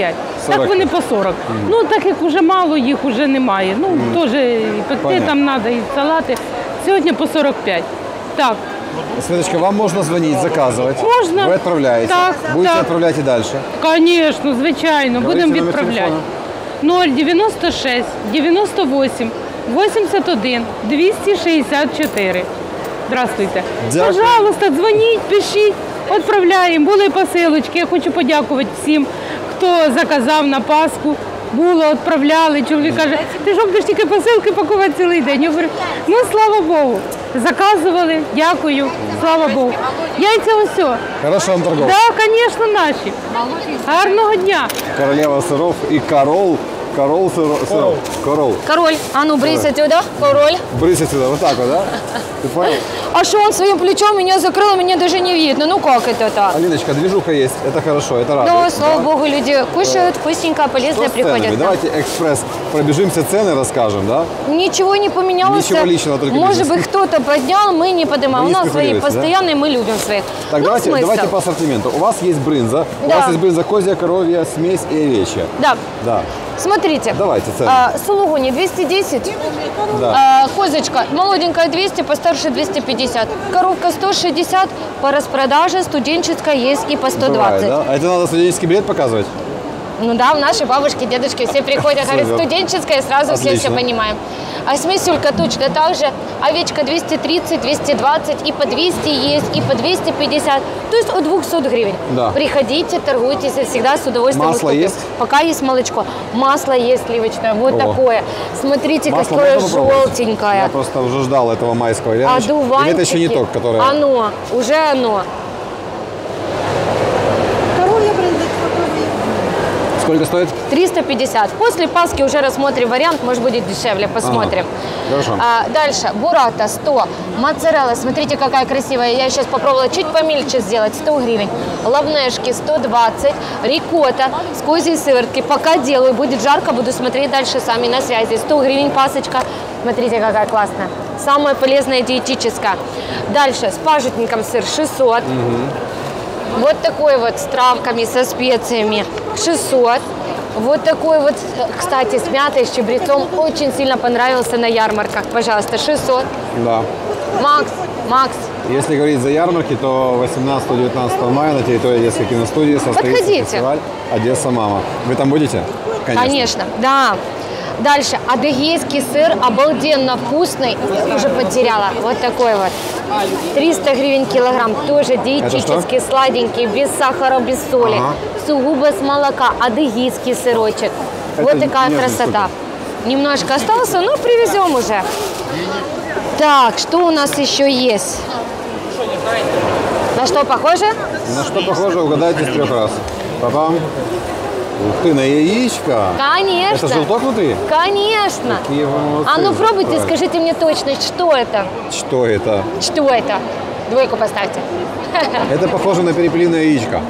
сорок. Так вони по сорок. Ну, так як вже мало, їх вже немає. Ну, теж і пекти Понятно. там треба, і салати. Сьогодні по сорок п'ять. Так. Светочка, вам можно звонить, заказывать. Можно. Вы отправляете. Так, Будете так. отправлять и дальше. Звісно, звичайно, Говорите будемо номер відправляти. телефона. ноль дев'яносто шість дев'яносто вісім вісімдесят один двісті шістдесят чотири. Здравствуйте. Дякую. Пожалуйста, дзвоніть, пишіть, відправляємо. Були посилочки. Я хочу подякувати всім, хто заказав на Пасху. Було, відправляли. Чоловік каже, ти що будеш тільки посилки пакувати цілий день? Я говорю, ну слава Богу. Заказували, дякую, слава Богу. Яйця ось. Хорошо вам торгов. Так, звісно, наші. Гарного дня. Королева сыров и корол. Корол сыров. сыров. Корол. Король, а ну брысь отсюда, король. Брысь отсюда, вот так вот, да? Ты понял? А что он своим плечом меня закрыл, меня даже не видно. Ну как это так? Алиночка, движуха есть, это хорошо, это радует. Да, слава богу, люди кушают вкусненько, Что полезно с ценами? приходят. Давайте экспресс пробежимся, цены расскажем, да? Ничего не поменялось. Ничего личного, только Может бизнес. быть, кто-то поднял, мы не поднимаем. Вы У не нас свои спекулируете, да? постоянные, мы любим своих. Так, Ну, давайте, смысл? давайте по ассортименту. У вас есть брынза, у Да. вас есть брынза козья, коровья, смесь и овечья. Да. Да. Смотрите. Давайте цены. А, сулугуни двести десять. Да. А, козочка молоденькая двести, постарше двести пятьдесят. Коровка сто шестьдесят. По распродаже студенческая есть и по сто двадцать. Бывает, да? А это надо студенческий билет показывать? Ну да, наши бабушки, дедушки все приходят, говорят, Супер. студенческая, сразу все все Отлично. понимаем. А смесюлька точно так же. Овечка двести тридцать, двести двадцать, и по двести есть, и по двести пятьдесят. То есть от двухсот гривен. Да. Приходите, торгуйтесь, я всегда с удовольствием Масло выступлю. есть? Пока есть молочко. Масло есть сливочное, вот О. такое. Смотрите, Масло какое можно попробовать? желтенькое. Я просто уже ждал этого майского. Или это еще- или Одуванчики. это еще не то, которое... Оно, уже оно. Сколько стоит? триста пятьдесят. После Пасхи уже рассмотрим вариант, может будет дешевле, посмотрим. Ага. Хорошо. А, дальше, бурата сто, моцарелла, смотрите, какая красивая. Я сейчас попробовала чуть помельче сделать, сто гривен. Лавнешки сто двадцать, рикотта с козьей сыворотки. Пока делаю, будет жарко, буду смотреть дальше сами на связи. сто гривен пасочка. Смотрите, какая классная. Самая полезная диетическая. Дальше, с пажитником сыр шестьсот. Вот такой вот с травками, со специями шестьсот. Вот такой вот, кстати, с мятой, с чабрецом. Очень сильно понравился на ярмарках. Пожалуйста, шестьсот. Да. Макс, Макс. Если говорить за ярмарки, то восемнадцатого-девятнадцатого мая на территории Одесской киностудии состоится Подходите. фестиваль «Одесса, мама». Вы там будете? Конечно, да. Дальше, адыгейский сыр, обалденно вкусный. Я уже потеряла. Вот такой вот. триста гривен килограмм. Тоже диетический, сладенький, без сахара, без соли. Ага. Сугубо с молока. Адыгейский сырочек. Это вот такая нежный красота. Немножко остался, но привезем уже. Так, что у нас еще есть? На что похоже? На что похоже, угадайте с трех раз. Папам. Ух ты, на яичко. Конечно. Это желток внутри? Конечно. Какие вы молодцы. А ну пробуйте, Правильно. скажите мне точно, что это? Что это? Что это? Двойку поставьте. Это похоже на перепелиное яичко.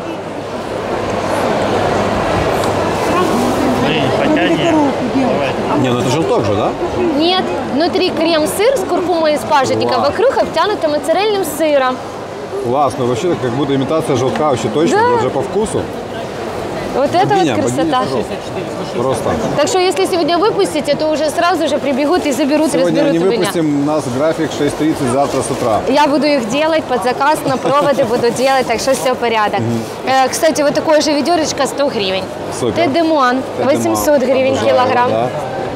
Не, ну это желток же, да? Нет, внутри крем-сыр с куркумой из пажитника, Вау. вокруг обтянуто моцарелльным сыром. Класс, ну вообще как будто имитация желтка, вообще точно, Да. даже по вкусу. Вот это Богиня, вот красота. богиня, пожалуйста. Просто. Так что если сегодня выпустите, то уже сразу же прибегут и заберут, Сегодня разберут не у меня. выпустим, у нас график шесть тридцать завтра с утра. Я буду их делать под заказ, на проводы буду делать, так что все порядок. Э, Кстати, вот такое же ведерочко сто гривен. Супер. Тедемон восемьсот гривен Обожаю, килограмм. да.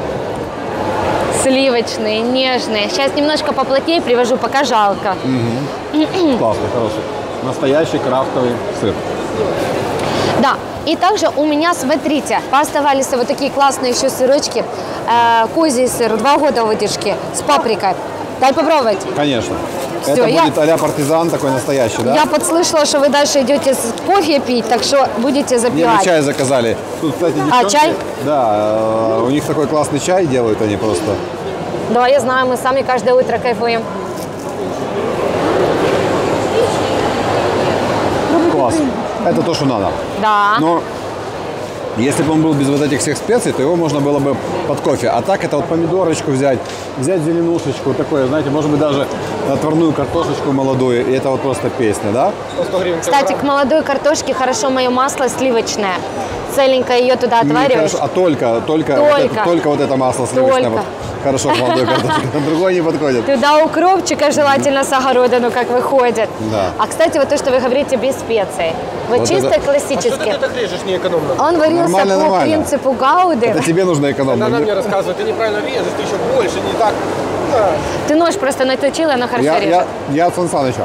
Сливочные, нежные. Сейчас немножко поплотнее привожу, пока жалко. Классный, хороший. Настоящий крафтовый сыр. Да, и также у меня, смотрите, пооставались вот такие классные еще сырочки. Э, козий сыр, два года выдержки, с паприкой. Дай попробовать. Конечно. Всё, Это я- будет а-ля партизан такой настоящий, да? Я подслышала, что вы дальше идете с кофе пить, так что будете Не, мы запивать. чай заказали. Тут, кстати, А, девчонки- чай? Да, э, у них такой классный чай делают они просто. Да, я знаю, мы сами каждое утро кайфуем. Класс. Это то, что надо. Да. Но Если бы он был без вот этих всех специй, то его можно было бы под кофе. А так это вот помидорочку взять, взять зеленушечку, такое, знаете, может быть даже отварную картошечку молодую. И это вот просто песня, да? Кстати, к молодой картошке хорошо мое масло сливочное. Целенькое ее туда отвариваешь. А только, только, Только. Вот это, только вот это масло сливочное. Только. Вот. Хорошо, к молодой картошке. Другой не подходит. Туда укропчика желательно с огорода, ну как выходит. Да. А, кстати, вот то, что вы говорите без специй. Вот, Вот чисто это- классически. А что ты так режешь неэкономно? Он варился Нормально, по нормально. принципу Гауди. Это тебе нужно экономно. Она мне рассказывает, ты неправильно режешь, ты еще больше, не так. Да. Ты нож просто наточила, но хорошо Я, режет. я, я от Сан Саныча.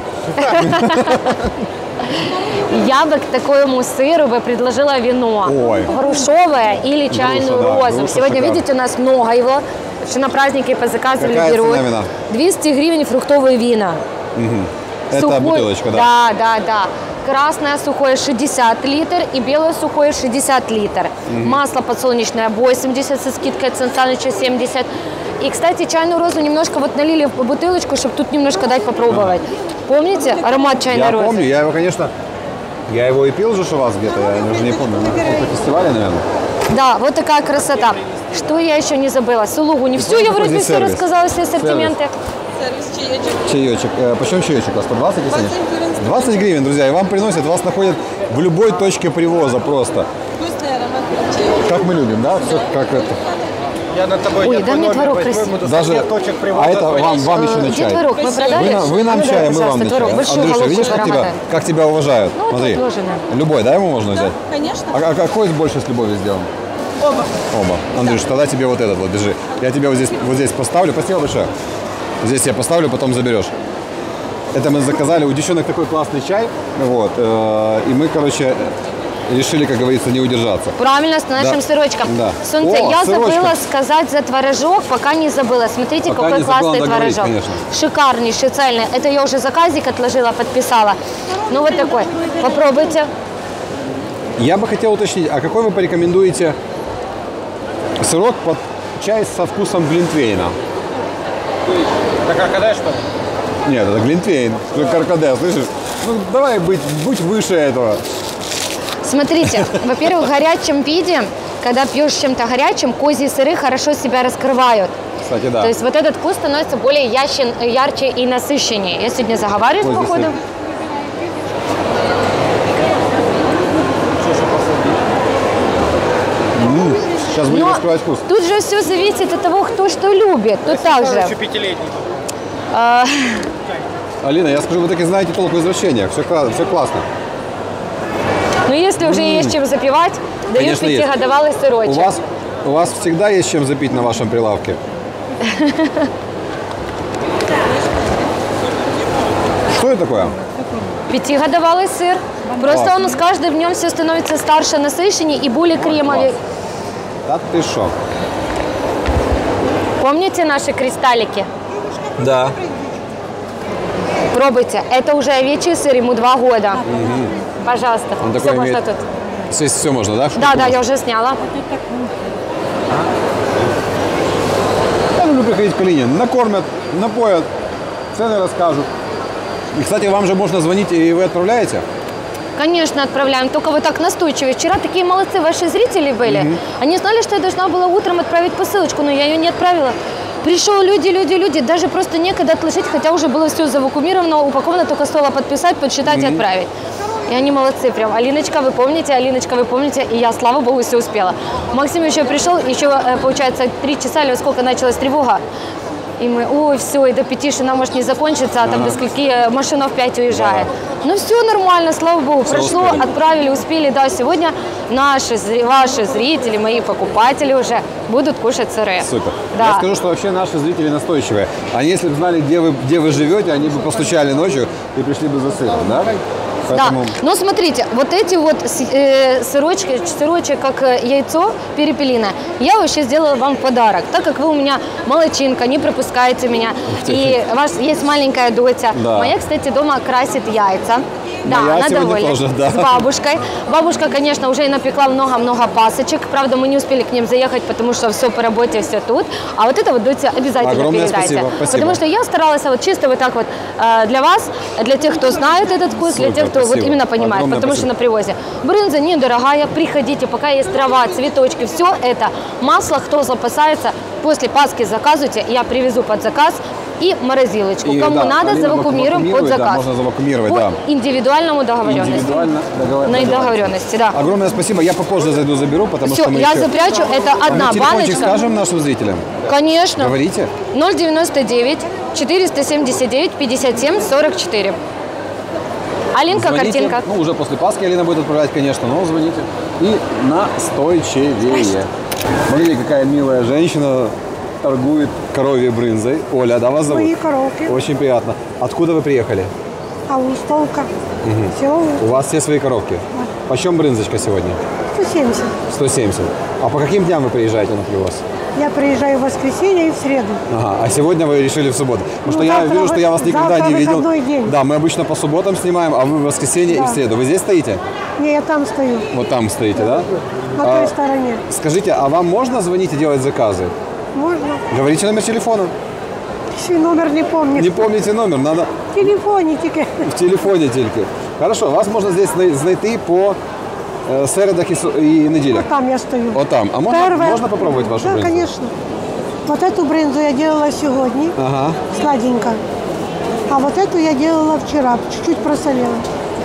Я бы к такому сыру бы предложила вино. Ой. Грушевое или чайную Груша, да, розу. груша Сегодня, шикарно. видите, у нас много его. Что на праздники позаказывали, Какая берут. цена вина? двести гривен фруктовые вина. Мгм. Это Сухой- бутылочка, да? Да, да, да. Красное сухое шестьдесят литр и белое сухое шестьдесят литр. Мгм. Масло подсолнечное восемьдесят со скидкой от Сан Саныча семьдесят. И, кстати, чайную розу немножко вот налили в бутылочку, чтобы тут немножко дать попробовать. Помните аромат чайной Я розы? помню, я его, конечно, я его и пил же у вас где-то, я уже не помню, на каком-то фестивале, наверное. Да, вот такая красота. Что я еще не забыла? Сулугу. Не все, я какой вроде здесь все сервис? рассказала, все ассортименты. Чаечек. Э, почем чаечек у вас? сто двадцать, если нет? двадцать гривен, друзья. И вам приносят, вас находят в любой точке привоза просто. Как мы любим, да? Все как это. Я над тобой Ой, я дай твой мне номер творог возьму, красивый. буду со Даже, всех точек привоза а это вам, звонить. вам еще на Где чай. творог? Мы продали? Вы, на- вы нам Ну, дай, чай, мы вам пожалуйста, на творог. чай. Большую Андрюша, видишь, головку как тебя, аромата. как тебя уважают? Ну, вот Смотри. отложено. Любой, да, ему можно взять? конечно. А, а какой больше с любовью сделан? Оба. Оба. Андрюш, тогда тебе вот этот вот, держи. Я тебя вот здесь, вот здесь поставлю. Спасибо большое. Здесь я поставлю, потом заберешь. Это мы заказали. У девчонок такой классный чай. Вот. э, И мы, короче, решили, как говорится, не удержаться. Правильно, с нашим Да. сырочком. Да. Солнце, О, я сырочком. забыла сказать за творожок, пока не забыла. Смотрите, Пока какой не забыла классный договорить, творожок. конечно. Шикарнейший, цельный. Это я уже заказик отложила, подписала. Ну вот такой. Попробуйте. Я бы хотел уточнить, а какой вы порекомендуете сырок под чай со вкусом глинтвейна? Так, а когда что ли? Нет, это глинтвейн, каркаде, слышишь? Ну, давай быть, будь выше этого. Смотрите, во-первых, в горячем виде, когда пьешь с чем-то горячим, козьи сыры хорошо себя раскрывают. Кстати, да. То есть вот этот вкус становится более ящен, ярче и насыщеннее. Я сегодня заговариваюсь, Козий походу. сыр. М, Сейчас будем Но раскрывать вкус. тут же все зависит от того, кто что любит. Тут так же. Еще пятилетний. А, Алина, я скажу, вы таки знаете толк в извращениях. Все, все классно. Ну, если уже есть чем запивать, дают Конечно, есть. пятигодовалый сырочек. У вас, у вас всегда есть чем запить на вашем прилавке? Что это такое? Пятигодовалый сыр. Просто Класс. он с каждым днем все становится старше, насыщеннее и более кремовый. Да ты шо? Помните наши кристаллики? Да. Пробуйте. Это уже овечий сыр, ему два года. Пожалуйста. Он Все такой можно имеет- тут. Здесь все можно, да? Да, да, я уже сняла. Я люблю приходить к Алине. Накормят, напоят, цены расскажут. И, кстати, вам же можно звонить, и вы отправляете? Конечно, отправляем. Только вы так настойчивы. Вчера такие молодцы ваши зрители были. Они знали, что я должна была утром отправить посылочку, но я ее не отправила. Пришел люди, люди, люди. Даже просто некогда отложить, хотя уже было все завакуумировано, упаковано, только стоило подписать, подсчитать и отправить. И они молодцы прям. Алиночка, вы помните, Алиночка, вы помните. И я, слава богу, все успела. Максим еще пришел, еще, э, получается, три часа или сколько началась тревога. И мы, ой, все, и до пяти шина может не закончится, а там Ага. до скольки машина в пять уезжает. Ну все нормально, слава богу, Всё прошло, успели. отправили, успели. Да, сегодня наши, зри- ваши зрители, мои покупатели уже будут кушать сыры. Супер. Да. Я скажу, что вообще наши зрители настойчивые. Они, если бы знали, где вы, где вы живете, они бы постучали ночью и пришли бы за сыром, да? Поэтому... Да, но смотрите, вот эти вот с- э, сырочки, сырочек, как э, яйцо перепелиное, я вообще сделала вам в подарок, так как вы у меня молодчинка, не пропускаете меня, ты. и у вас есть маленькая доча. Да. Моя, кстати, дома красит яйца. Да, Моя она сегодня довольна. тоже, да. С бабушкой. Бабушка, конечно, уже и напекла много-много пасочек. Правда, мы не успели к ним заехать, потому что все по работе, все тут. А вот это вот, Дуся, обязательно Огромное передайте. спасибо, спасибо. Потому что я старалась вот чисто вот так вот э, для вас, для тех, кто знает этот вкус, Супер, для тех, кто вот спасибо. именно понимает. Огромное Потому спасибо. что на привозе. Брынза недорогая, приходите, пока есть трава, цветочки, все это. Масло, кто запасается, после Пасхи заказывайте, я привезу под заказ. И морозилочку. И, Кому да, надо, Алина завакумируем под вакуумирует, да, заказ. можно завакуумировать, по да. индивидуальному договоренности. Индивидуально договор- На договоренности, да. Огромное спасибо. Я попозже зайду, заберу, потому Все, что мы я еще... запрячу. Это А мы одна телефончик баночка. скажем нашим зрителям? Конечно. Говорите. ноль девяносто девять четыреста семьдесят девять пятьдесят семь сорок четыре. Алинка, Звоните. картинка. Ну, уже после Пасхи Алина будет отправлять, конечно, но звоните. И настойчивее. Смотрите, какая милая женщина торгует коровьей брынзой. Оля, да, вас зовут? Мои коровки. Очень приятно. Откуда вы приехали? Аустовка. Мгм. Село У вас все свои коровки? Почем брынзочка сегодня? сто семьдесят. сто семьдесят. А по каким дням вы приезжаете на привоз? Я приезжаю в воскресенье и в среду. Ага, а сегодня вы решили в субботу? Потому Ну, что я завтра вижу, что я вас вы- никогда завтра не видел. выходной день. Да, мы обычно по субботам снимаем, а вы в воскресенье Да. и в среду. Вы здесь стоите? Не, я там стою, Вот там стоите, да? на А, той стороне. Скажите, а вам можно звонить и делать заказы? Можно? Говорите номер телефона. Свій номер не помню. Не помните номер, надо В телефоні тільки. в телефоне тільки. Хорошо, вас можна здесь знай- знайти по е, середах і, су- і неділях. Там я стою. От там. А можна, Первое- можна попробувати вашу Да, бринзу? конечно. Вот эту брынзу я делала сегодня, Ага. сладенько. А вот эту я делала вчера, чуть-чуть просолила.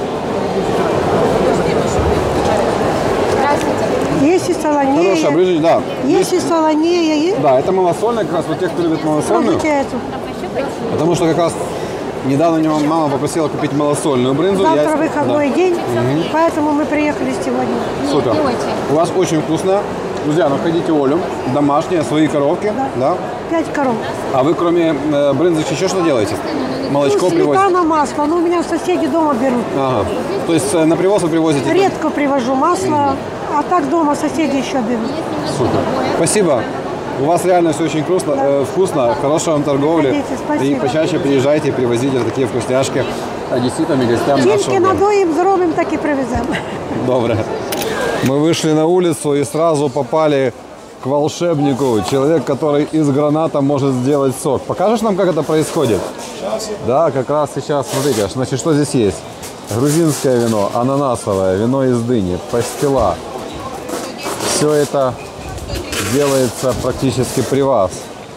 Есть и солонее. Хорошая брынза, да. Есть и солонее, есть. Да, это малосольная, как раз вот те, кто любит малосольную. Пробуйте эту. Потому что как раз недавно у него мама попросила купить малосольную брынзу. Завтра Я- выходной да. день, Мгм. поэтому мы приехали сегодня. Супер. У вас очень вкусно. Друзья, находите Олю, домашние, свои коровки. Да. Пять коров. А вы кроме э, брынзы еще что делаете? Молочко Ну, привозите? сметана, масло. Ну, у меня соседи дома берут. Ага. То есть э, на привоз вы привозите? Редко привожу масло, а так дома соседи еще берут. Супер. Спасибо. У вас реально все очень вкусно, э, вкусно, хорошей вам торговли. Приходите, спасибо. И почаще приезжайте и привозите такие вкусняшки одесситам и гостям нашего Тільки города. надоїм, зробимо, так і привеземо. Добре. Мы вышли на улицу и сразу попали к волшебнику. Человек, который из граната может сделать сок. Покажешь нам, как это происходит? Да, как раз сейчас. Смотрите, значит, что здесь есть? Грузинское вино, ананасовое, вино из дыни, пастила. Все это делается практически при вас.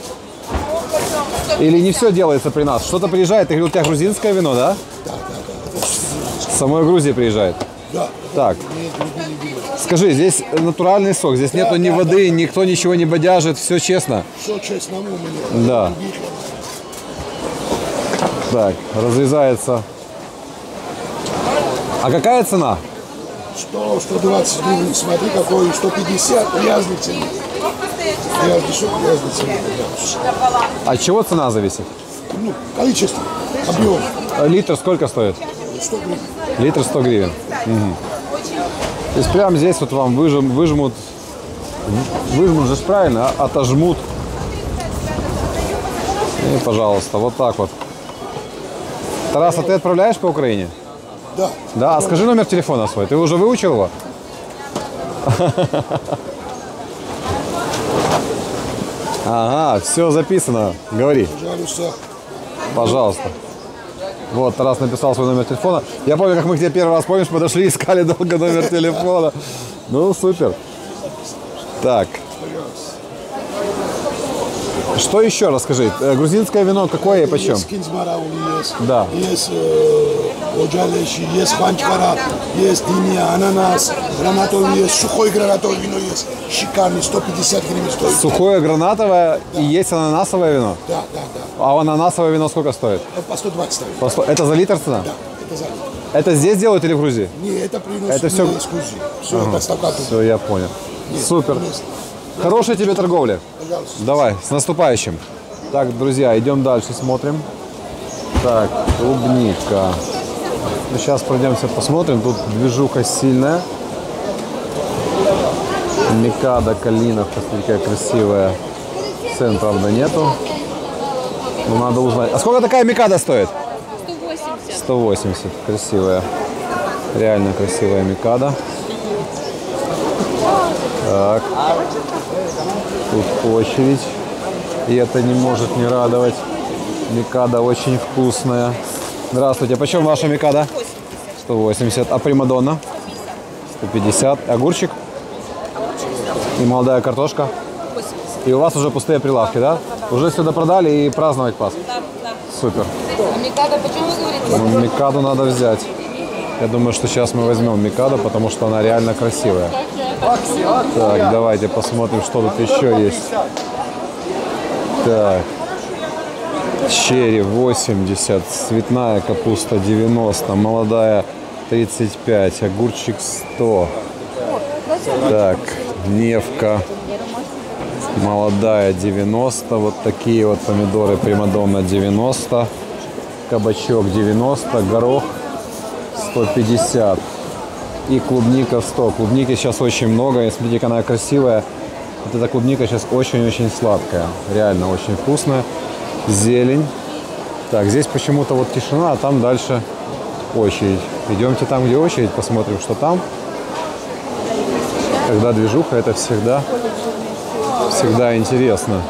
Или не все делается при нас? Что-то приезжает, ты говорил, у тебя грузинское вино, да? Да, да, да. С самой Грузии приезжает? Да. Так. Скажи, здесь натуральный сок, здесь нету ни воды, никто ничего не бодяжит, все честно? Все честно у меня. Да. Так, разрезается. А какая цена? сто сто двадцать гривен, смотри какой, сто пятьдесят, грязный цены. Грязный сок, грязный цены. От чего цена зависит? Ну, количество, объем. А литр сколько стоит? сто гривен. Литр сто гривен. Мгм. То есть прямо здесь вот вам выжим, выжмут, выжмут же ж правильно, а отожмут. И, пожалуйста, вот так вот. Тарас, а ты отправляешь по Украине? Да. Да, а скажи номер телефона свой. Ты уже выучил его? Ага, все записано. Говори. Пожалуйста. Пожалуйста. Вот, Тарас написал свой номер телефона. Я помню, как мы к тебе первый раз, помнишь, подошли, искали долго номер телефона. Ну, супер. Так. Что еще расскажи? Э, Грузинское вино какое и почем? Есть кинзмараули, есть. Да. Есть э, оджалеши, есть банчвара, есть диния, ананас, гранатовый есть, сухой гранатовый вино есть. Шикарный, сто пятьдесят гривен стоит. Сухое гранатовое и есть ананасовое вино? Да, да, да. А ананасовое вино сколько стоит? По сто двадцать стоит. По сто- Это за литр цена? Да, это за литр. Это здесь делают или в Грузии? Не, это принос Это все... из Грузии. Все, доставка оттуда. Все, я понял. Нет, Супер. есть. Хорошей тебе торговли. Пожалуйста. Давай, с наступающим. Так, друзья, идем дальше, смотрим. Так, клубника. Ну, сейчас пройдемся, посмотрим. Тут движуха сильная. Микада, калина, посмотрите, какая красивая. Цен, правда, нету. Но надо узнать. А сколько такая микада стоит? сто восемьдесят. сто восемьдесят. Красивая. Реально красивая микада. Так. Тут очередь. И это не может не радовать. Микада очень вкусная. Здравствуйте. Почем ваша микада? сто восемьдесят. А примадонна? сто пятьдесят. Огурчик? И молодая картошка? И у вас уже пустые прилавки, да? Уже сюда продали и праздновать Пасху? Супер. А микада почему вы говорите? Ну, микаду надо взять. Я думаю, что сейчас мы возьмем микаду, потому что она реально красивая. Так, давайте посмотрим, что тут еще есть. Так. Черри восемьдесят, цветная капуста девяносто, молодая тридцать пять, огурчик сто. Так, невка молодая девяносто, вот такие вот помидоры примадонна девяносто, кабачок девяносто, горох сто пятьдесят и клубника сто. Клубники сейчас очень много, и смотрите, какая она красивая. Вот эта клубника сейчас очень-очень сладкая, реально очень вкусная. Зелень. Так, здесь почему-то вот тишина, а там дальше очередь. Идемте там, где очередь, посмотрим, что там. Когда движуха, это всегда, всегда интересно.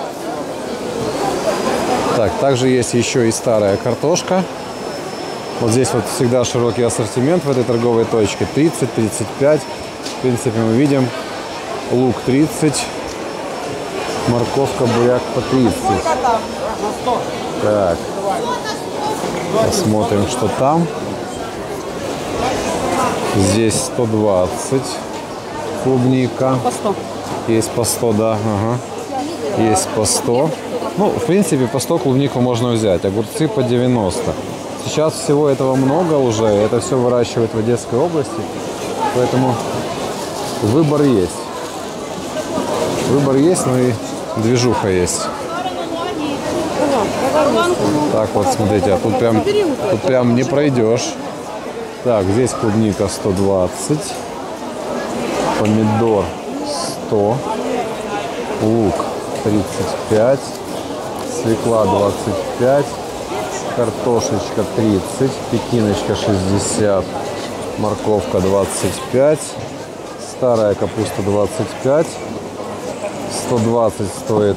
Так, также есть еще и старая картошка. Вот здесь вот всегда широкий ассортимент в этой торговой точке. тридцать — тридцать пять. В принципе, мы видим. Лук тридцать. Морковка, буряк по тридцать. Так. Посмотрим, что там. Здесь сто двадцать. Клубника. По сто. Есть по сто, да. Ага. Есть по сто. Ну, в принципе, по сто клубнику можно взять. Огурцы по девяносто. Сейчас всего этого много уже. Это все выращивают в Одесской области. Поэтому выбор есть. Выбор есть, но и движуха есть. Так вот, смотрите, а тут прям, тут прям не пройдешь. Так, здесь клубника сто двадцать. Помидор сто. Лук тридцать пять. Свекла двадцать пять. Картошечка тридцать. Пекиночка шестьдесят. Морковка двадцать пять. Старая капуста двадцать пять. сто двадцать стоит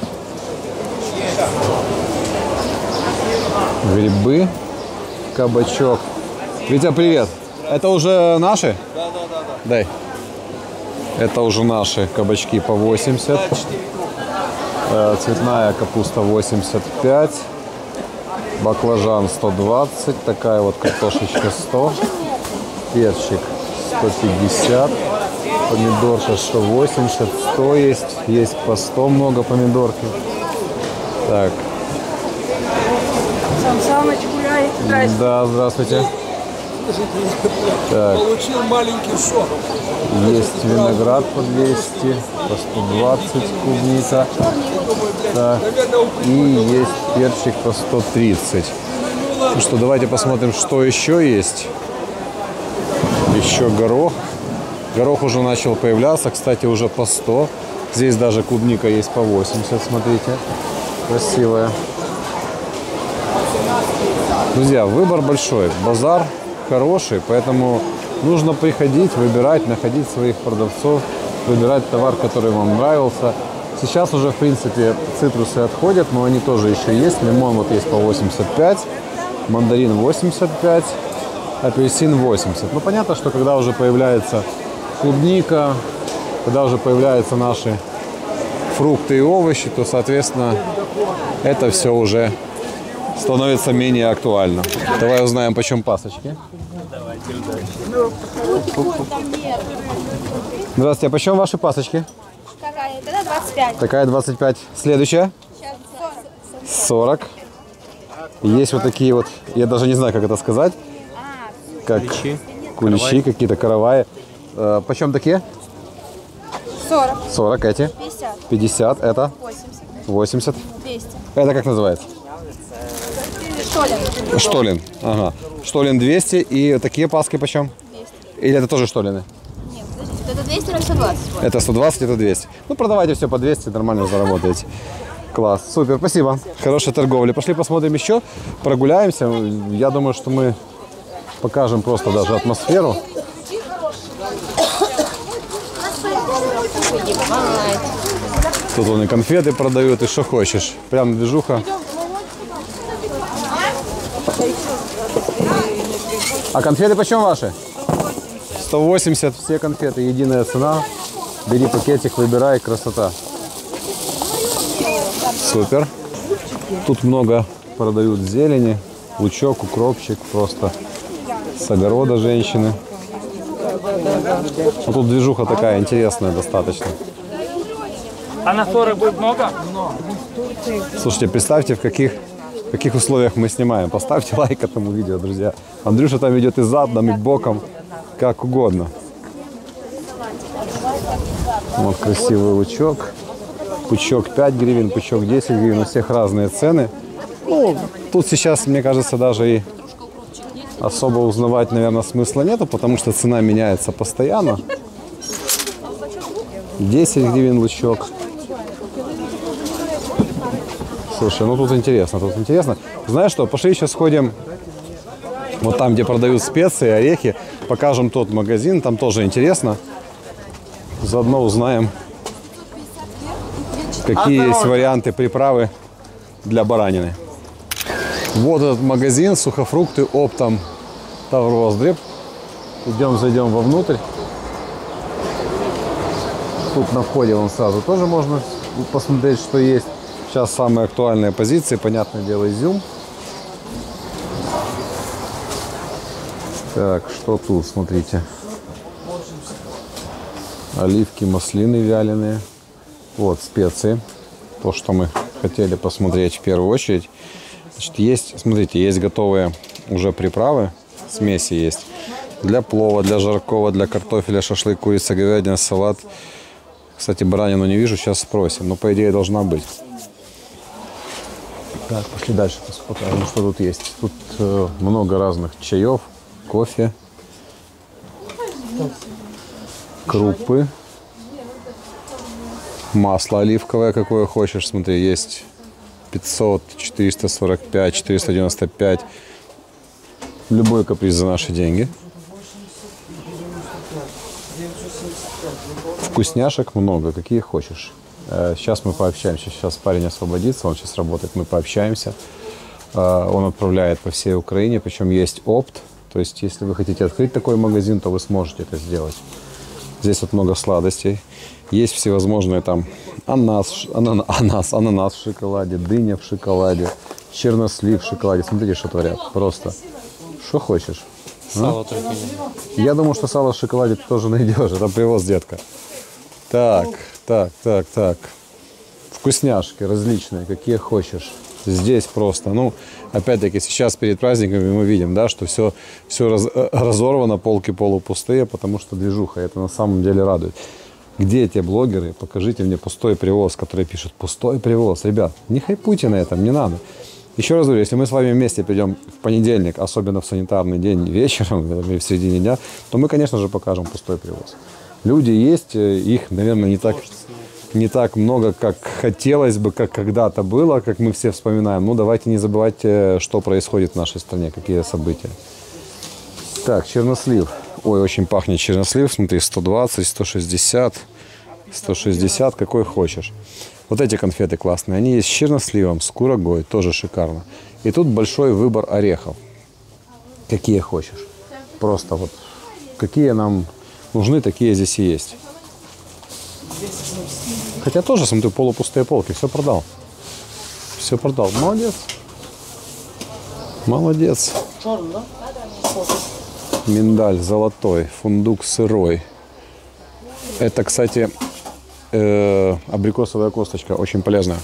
грибы, кабачок. Витя, привет. Это уже наши? Да, да, да, да. Дай. Это уже наши кабачки по восемьдесят. Цветная капуста восемьдесят пять. Баклажан сто двадцать. Такая вот картошечка сто. Перчик сто пятьдесят. Помидорка сто восемьдесят, сто есть. Есть по сто много помидорки. Так. Сам Самыч гуляет. Здрасте. Да, здравствуйте. Так. Получил маленький шок. Есть виноград по двести, по сто двадцать клубника. Так. И есть перчик по сто тридцать. Ну что, давайте посмотрим, что еще есть. Еще горох. Горох уже начал появляться, кстати, уже по сто. Здесь даже клубника есть по восемьдесят, смотрите. Красивая. Друзья, выбор большой. Базар хороший, поэтому нужно приходить, выбирать, находить своих продавцов, выбирать товар, который вам нравился. Сейчас уже, в принципе, цитрусы отходят, но они тоже еще есть. Лимон вот есть по восемьдесят пять, мандарин восемьдесят пять, апельсин восемьдесят. Ну, понятно, что когда уже появляется клубника, когда уже появляются наши фрукты и овощи, то, соответственно, это все уже становится менее актуально. Давай узнаем, почем пасочки. Здравствуйте, а почем ваши пасочки? Какая? Это двадцать пять. Такая двадцать пять. Следующая? сорок. Есть вот такие вот, я даже не знаю, как это сказать. Как куличи, куличи какие-то, караваи. Э, почем такие? сорок. сорок. Эти? пятьдесят. пятьдесят. Это? восемьдесят. восемьдесят. двести. Это как называется? Штолен. Штолен. Ага. Штолен двести. И такие паски почем? двести. Или это тоже штолены? Нет, подождите, это двести или сто двадцать? Это сто двадцать, это двести. Ну, продавайте все по двести, нормально заработаете. Класс, супер, спасибо. Хорошей торговли. Пошли посмотрим еще, прогуляемся. Я думаю, что мы покажем просто даже атмосферу. Тут они конфеты продают, и что хочешь. Прям движуха. А конфеты почем ваши? сто восемьдесят, все конфеты, единая цена. Бери пакетик, выбирай, красота. Супер. Тут много продают зелени, лучок, укропчик, просто с огорода женщины. Ну, тут движуха такая интересная достаточно. А на сорок будет много? Слушайте, представьте, в каких, в каких условиях мы снимаем. Поставьте лайк этому видео, друзья. Андрюша там идет и задом, и боком, как угодно. Вот красивый лучок. Пучок пять гривен, пучок десять гривен. У всех разные цены. Ну, тут сейчас, мне кажется, даже и особо узнавать, наверное, смысла нету, потому что цена меняется постоянно. десять гривен лучок. Слушай, ну тут интересно, тут интересно. Знаешь что, пошли сейчас сходим вот там, где продают специи, орехи. Покажем тот магазин, там тоже интересно. Заодно узнаем, какие есть варианты приправы для баранины. Вот этот магазин, сухофрукты оптом Тавроздреб. Идем, зайдем вовнутрь. Тут на входе вон сразу тоже можно посмотреть, что есть. Сейчас самые актуальные позиции, понятное дело, изюм. Так, что тут, смотрите. Оливки, маслины вяленые. Вот специи. То, что мы хотели посмотреть в первую очередь. Значит, есть, смотрите, есть готовые уже приправы. Смеси есть. Для плова, для жаркого, для картофеля, шашлык, курица, говядина, салат. Кстати, баранину не вижу, сейчас спросим. Но по идее должна быть. Так, пошли дальше посмотрим, что тут есть. Тут э, много разных чаев, кофе, крупы, масло оливковое, какое хочешь. Смотри, есть пятьсот, четыреста сорок пять, четыреста девяносто пять. Любой каприз за наши деньги. Вкусняшек много, какие хочешь. Сейчас мы пообщаемся. Сейчас парень освободится, он сейчас работает, мы пообщаемся. Он отправляет по всей Украине, причем есть опт. То есть, если вы хотите открыть такой магазин, то вы сможете это сделать. Здесь вот много сладостей. Есть всевозможные там ананас, ананас, ананас, ананас в шоколаде, дыня в шоколаде, чернослив в шоколаде. Смотрите, что творят. Просто. Что хочешь. Сало а? только нет. Я думаю, что сало в шоколаде ты тоже найдешь. Это привоз, детка. Так, так, так, так. Вкусняшки различные, какие хочешь. Здесь просто, ну, опять-таки, сейчас перед праздниками мы видим, да, что все, все раз, разорвано, полки полупустые, потому что движуха. Это на самом деле радует. Где те блогеры? Покажите мне пустой привоз, которые пишут пустой привоз. Ребят, не хайпуйте на этом, не надо. Еще раз говорю, если мы с вами вместе придем в понедельник, особенно в санитарный день вечером или в середине дня, то мы, конечно же, покажем пустой привоз. Люди есть, их, наверное, не так, не так много, как хотелось бы, как когда-то было, как мы все вспоминаем. Ну, давайте не забывайте, что происходит в нашей стране, какие события. Так, чернослив. Ой, очень пахнет чернослив. Смотри, сто двадцать, сто шестьдесят, сто шестьдесят, какой хочешь. Вот эти конфеты классные. Они есть с черносливом, с курагой, тоже шикарно. И тут большой выбор орехов. Какие хочешь. Просто вот, какие нам нужны, такие здесь и есть. Хотя тоже, смотрю, полупустые полки. Все продал. Все продал. Молодец. Молодец. Миндаль золотой, фундук сырой. Это, кстати, э, абрикосовая косточка. Очень полезная.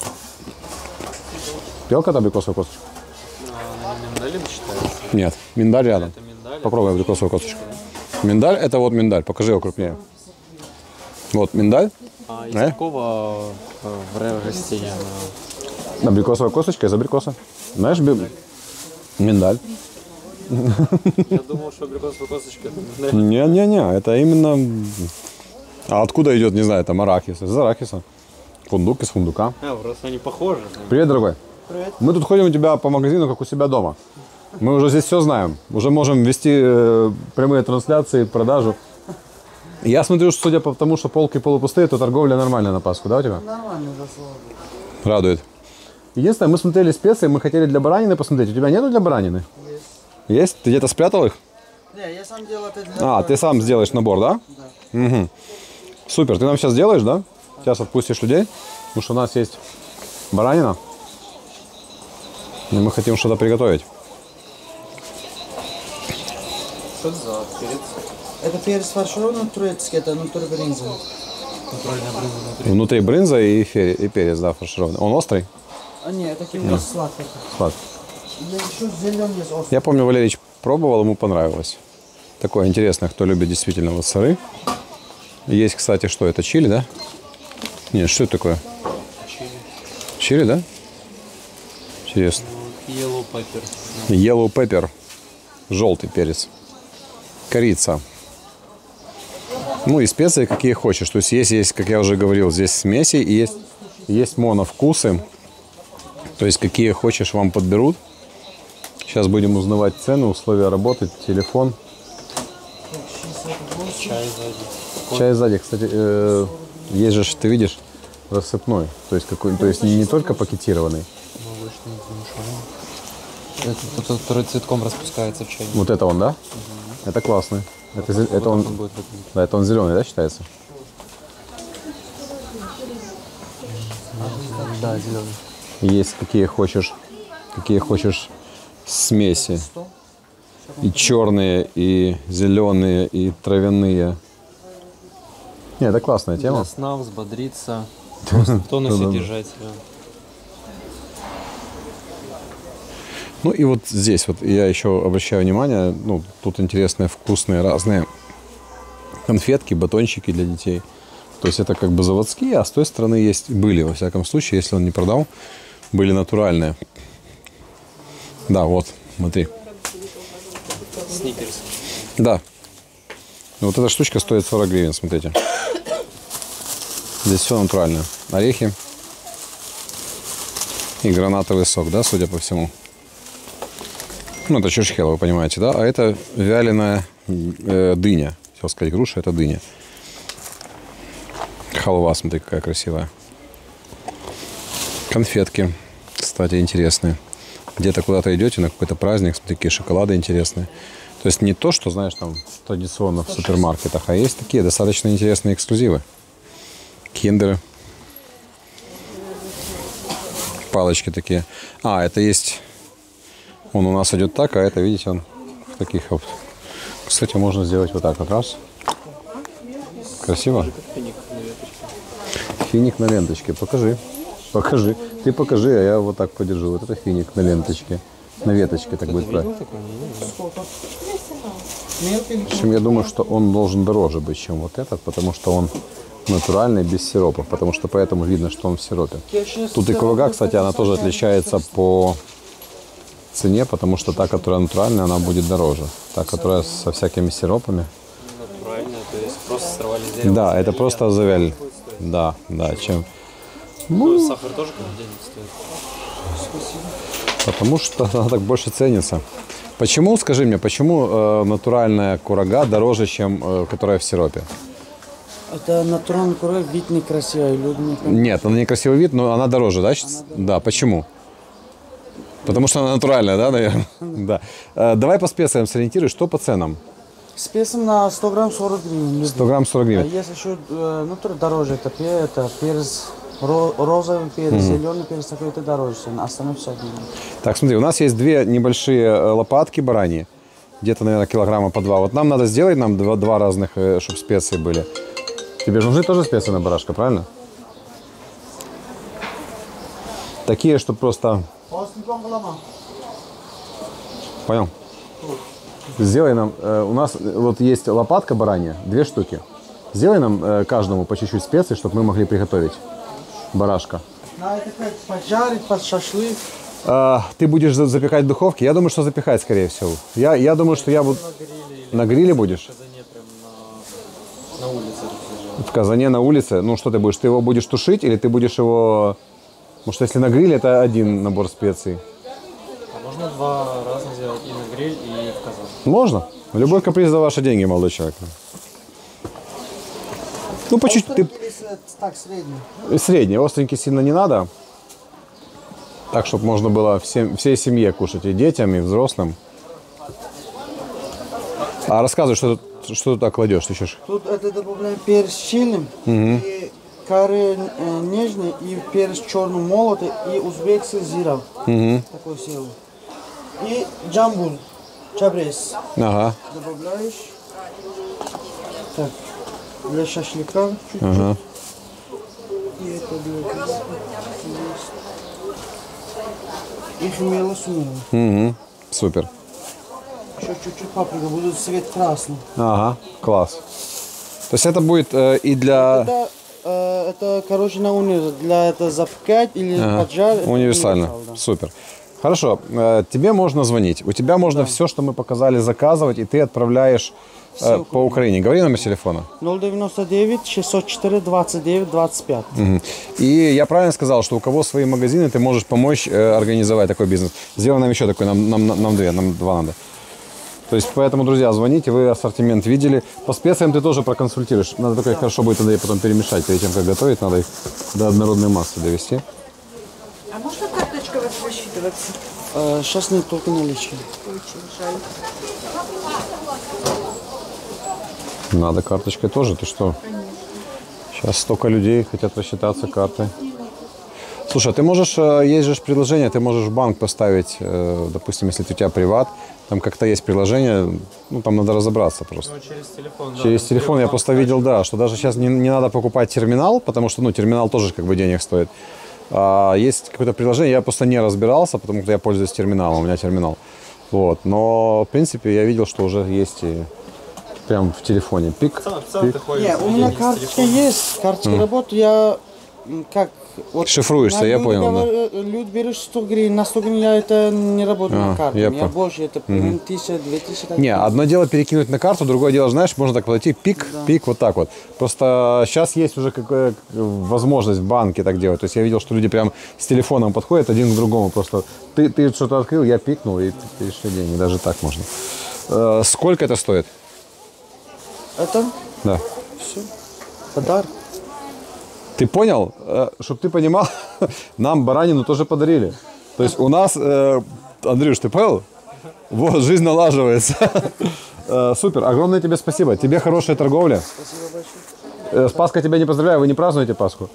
Пил когда абрикосовую косточку? А, миндалем считается? Нет, миндаль рядом. Это миндаль. Попробуй абрикосовую косточку. Миндаль, это вот миндаль. Покажи его крупнее. Вот миндаль. А из э? какого э, растения? Абрикосовая косточка из абрикоса. Знаешь, би... миндаль. Я думал, что абрикосовая косточка это миндаль. Не-не-не, это именно... А откуда идет, не знаю, там арахис? Из арахиса. Фундук из фундука. А, просто они похожи. Привет, дорогой. Привет. Мы тут ходим у тебя по магазину, как у себя дома. Мы уже здесь все знаем. Уже можем вести э, прямые трансляции, продажу. Я смотрю, что судя по тому, что полки полупустые, то торговля нормальная на Пасху, да, у тебя? Нормально, да, слава богу. Радует. Единственное, мы смотрели специи, мы хотели для баранины посмотреть. У тебя нету для баранины? Есть. Есть? Ты где-то спрятал их? Не, я сам делал это для... А, ты сам сделаешь набор, да? Да. Угу. Супер. Ты нам сейчас сделаешь, да? Сейчас отпустишь людей, потому что у нас есть баранина. И мы хотим что-то приготовить. Что это за перец? Это перец фаршированный турецкий, это внутри брынза. Натуральная брынза внутри. Внутри брынза и, фери, и перец, да, фаршированный. Он острый? А нет, это немного сладкий. Сладкий. Еще зеленый есть острый. Я помню, Валерич пробовал, ему понравилось. Такое интересное, кто любит действительно вот сыры. Есть, кстати, что это, чили, да? Нет, что это такое? Чили. Чили, да? Интересно. Yellow pepper. Yellow pepper. Желтый перец. Корица. Ну и специи какие хочешь. То есть есть, есть, как я уже говорил, здесь смеси и есть, есть моновкусы. То есть какие хочешь вам подберут. Сейчас будем узнавать цены, условия работы, телефон. Чай сзади. Чай сзади, кстати, э, есть же, ты видишь, рассыпной. То есть, какой, то есть не, не только пакетированный. Молочный замешанный. Это тот, который цветком распускается в чайнике. Вот это он, да? Угу. Это классный. Это, вот, это вот он, он будет да, это он зеленый, да, считается? Да, зеленый. Есть какие хочешь, какие хочешь смеси. И черные, и зеленые, и травяные. Не, это классная тема. Для сна, взбодриться, в тонусе держать себя. Ну и вот здесь вот я еще обращаю внимание, ну, тут интересные, вкусные, разные конфетки, батончики для детей. То есть это как бы заводские, а с той стороны есть, были, во всяком случае, если он не продал, были натуральные. Да, вот, смотри. Сникерс. Да. Вот эта штучка стоит сорок гривен, смотрите. Здесь все натуральное. Орехи и гранатовый сок, да, судя по всему. Ну, это чурчхела, вы понимаете, да? А это вяленая э, дыня. Хотел сказать, груша, это дыня. Халва, смотри, какая красивая. Конфетки, кстати, интересные. Где-то куда-то идете на какой-то праздник, смотри, какие шоколады интересные. То есть не то, что, знаешь, там традиционно в супермаркетах, а есть такие достаточно интересные эксклюзивы. Киндеры. Палочки такие. А, это есть... Он у нас идет так, а это, видите, он в таких вот. Кстати, можно сделать вот так вот раз. Красиво? Финик на ленточке. Покажи. Покажи. Ты покажи, а я вот так подержу. Вот это финик на ленточке. На веточке так будет правильно. В общем, я думаю, что он должен дороже быть, чем вот этот, потому что он натуральный, без сиропа. Потому что поэтому видно, что он в сиропе. Тут и курага, кстати, она тоже отличается по цене, потому что та, которая натуральная, она будет дороже. Та, которая со всякими сиропами. Натуральная, то есть просто сорвали с дерева. Да, это просто завяли. Да, да, чем... Ну, сахар тоже как денег стоит. Потому что она так больше ценится. Почему, скажи мне, почему э, натуральная курага дороже, чем э, которая в сиропе? Это натуральный кураг, вид некрасивый, люди не... Нет, она некрасивый вид, но она дороже, да? Она да, почему? Потому что она натуральная, да, наверное? Да. Э, давай по специям сориентируй, что по ценам? Специям на сто грамм сорок гривен. сто грамм сорок гривен. А есть еще э, ну, дороже, это, это перец, ро, розовый перец, mm-hmm. зеленый перец, такой это дороже, остальное все гривен. Так, смотри, у нас есть две небольшие лопатки бараньи, где-то, наверное, килограмма по два. Вот нам надо сделать нам два, два разных, чтобы специи были. Тебе же нужны тоже специи на барашка, правильно? Такие, чтобы просто... Понял? Сделай нам, э, у нас вот есть лопатка баранья, две штуки. Сделай нам э, каждому по чуть-чуть специй, чтобы мы могли приготовить барашка. На это как поджарить под шашлык. Э, ты будешь запекать в духовке? Я думаю, что запекать, скорее всего. Я, я думаю, что я буду... На гриле будешь? На улице. В казане на улице? Ну что ты будешь? Ты его будешь тушить или ты будешь его... Потому что если на гриле, это один набор специй. А можно Можно два раза сделать и на гриль, и в казан. Можно. Любой каприз за ваши деньги, молодой человек. Ну, по чуть-чуть. Ты... Так, средний. Средний. Остренький сильно не надо. Так, чтобы можно было всем, всей семье кушать, и детям, и взрослым. А рассказывай, что тут, что тут так кладешь? Ты еще... Тут это добавляем перец чили, Угу. и карри э, нежный, и перец черный молотый, и узбекский зира. Угу. Такой сел. И джамбул, чабрес. Ага. Добавляешь. Так, для шашлыка чуть-чуть. Ага. И это для... И хмело сумело. Угу. Супер. Еще чуть-чуть паприка, будет цвет красный. Ага, класс. То есть это будет э, и для... Это, э, это, короче, на унитаз. Для это запекать или Ага. поджарить. это Универсально. универсал, да. Супер. Хорошо. Э, тебе можно звонить. У тебя можно все, что мы показали, заказывать, и ты отправляешь э, по Украине. Говори номер телефона. ноль девяносто девять шестьсот четыре двадцать девять двадцать пять. Мгм. И я правильно сказал, что у кого свои магазины, ты можешь помочь э, организовать такой бизнес. Сделай нам еще такой, нам, нам, нам две, нам два надо. То есть, поэтому, друзья, звоните, вы ассортимент видели. По специям ты тоже проконсультируешь. Надо только их хорошо будет тогда и потом перемешать. Перед тем, как готовить, надо их до однородной массы довести. А можно карточка у вас рассчитываться? Э, сейчас нет, только наличие. Очень жаль. Надо карточкой тоже, ты что? Сейчас столько людей хотят рассчитаться картой. Слушай, а ты можешь, э, есть же приложение, ты можешь в банк поставить, э, допустим, если у тебя приват, там как-то есть приложение, ну там надо разобраться просто. Ну, через телефон, да. Через телефон я просто видел, да, что даже сейчас не, не надо покупать терминал, потому что, ну, терминал тоже как бы денег стоит. А есть какое-то приложение, я просто не разбирался, потому что я пользуюсь терминалом, у меня терминал. Вот, но, в принципе, я видел, что уже есть и прям в телефоне. Пик, пик. Не, у меня карточка есть, карточка Мгм. работает, я м, как... Вот, Шифруешься, я люди понял, да. говорят, люди берут сто гривен, на сто гривен я это не работаю А, на карте, я у меня понял. больше, это Мгм. тысяча, две тысячи. так Не, далее. одно дело перекинуть на карту, другое дело, знаешь, можно так платить пик, пик, вот так вот. Просто сейчас есть уже какая возможность в банке так делать. То есть я видел, что люди прям с телефоном подходят один к другому. Просто ты, ты что-то открыл, я пикнул и перешли деньги. Даже так можно. Э, сколько это стоит? Это Да. все, подарок. Ты понял? Чтобы ты понимал, нам баранину тоже подарили. То есть у нас, э, Андрюш, ты понял? Вот, жизнь налаживается. Э, Супер, огромное тебе спасибо. Тебе хорошая торговля. Спасибо большое. Э, С Пасхой тебя не поздравляю, вы не празднуете Пасху?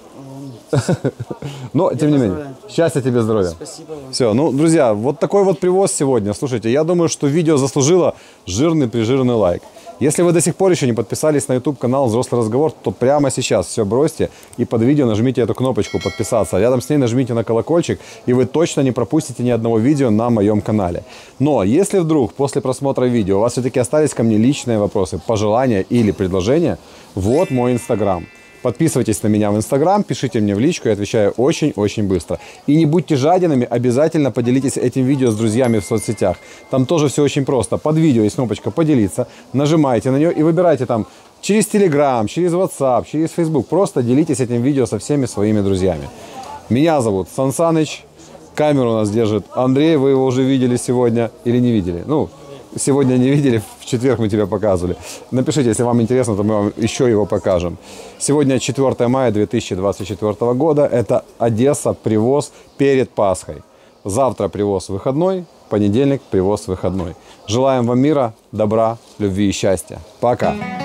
Но, тем не менее, счастья тебе, здоровья. Спасибо вам. Все, ну, друзья, вот такой вот привоз сегодня. Слушайте, я думаю, что видео заслужило жирный-прижирный лайк. Если вы до сих пор еще не подписались на YouTube-канал «Взрослый разговор», то прямо сейчас все бросьте и под видео нажмите эту кнопочку «Подписаться». Рядом с ней нажмите на колокольчик, и вы точно не пропустите ни одного видео на моем канале. Но если вдруг после просмотра видео у вас все-таки остались ко мне личные вопросы, пожелания или предложения, вот мой Инстаграм. Подписывайтесь на меня в Инстаграм, пишите мне в личку, я отвечаю очень-очень быстро. И не будьте жадинами, обязательно поделитесь этим видео с друзьями в соцсетях. Там тоже все очень просто. Под видео есть кнопочка «Поделиться», нажимаете на нее и выбирайте там через Telegram, через WhatsApp, через Facebook. Просто делитесь этим видео со всеми своими друзьями. Меня зовут Сан Саныч, камеру у нас держит Андрей, вы его уже видели сегодня или не видели? Ну, сегодня не видели, в четверг мы тебя показывали. Напишите, если вам интересно, то мы вам еще его покажем. Сегодня четвёртое мая две тысячи двадцать четвёртого года. Это Одесса, привоз перед Пасхой. Завтра привоз выходной, понедельник привоз выходной. Желаем вам мира, добра, любви и счастья. Пока!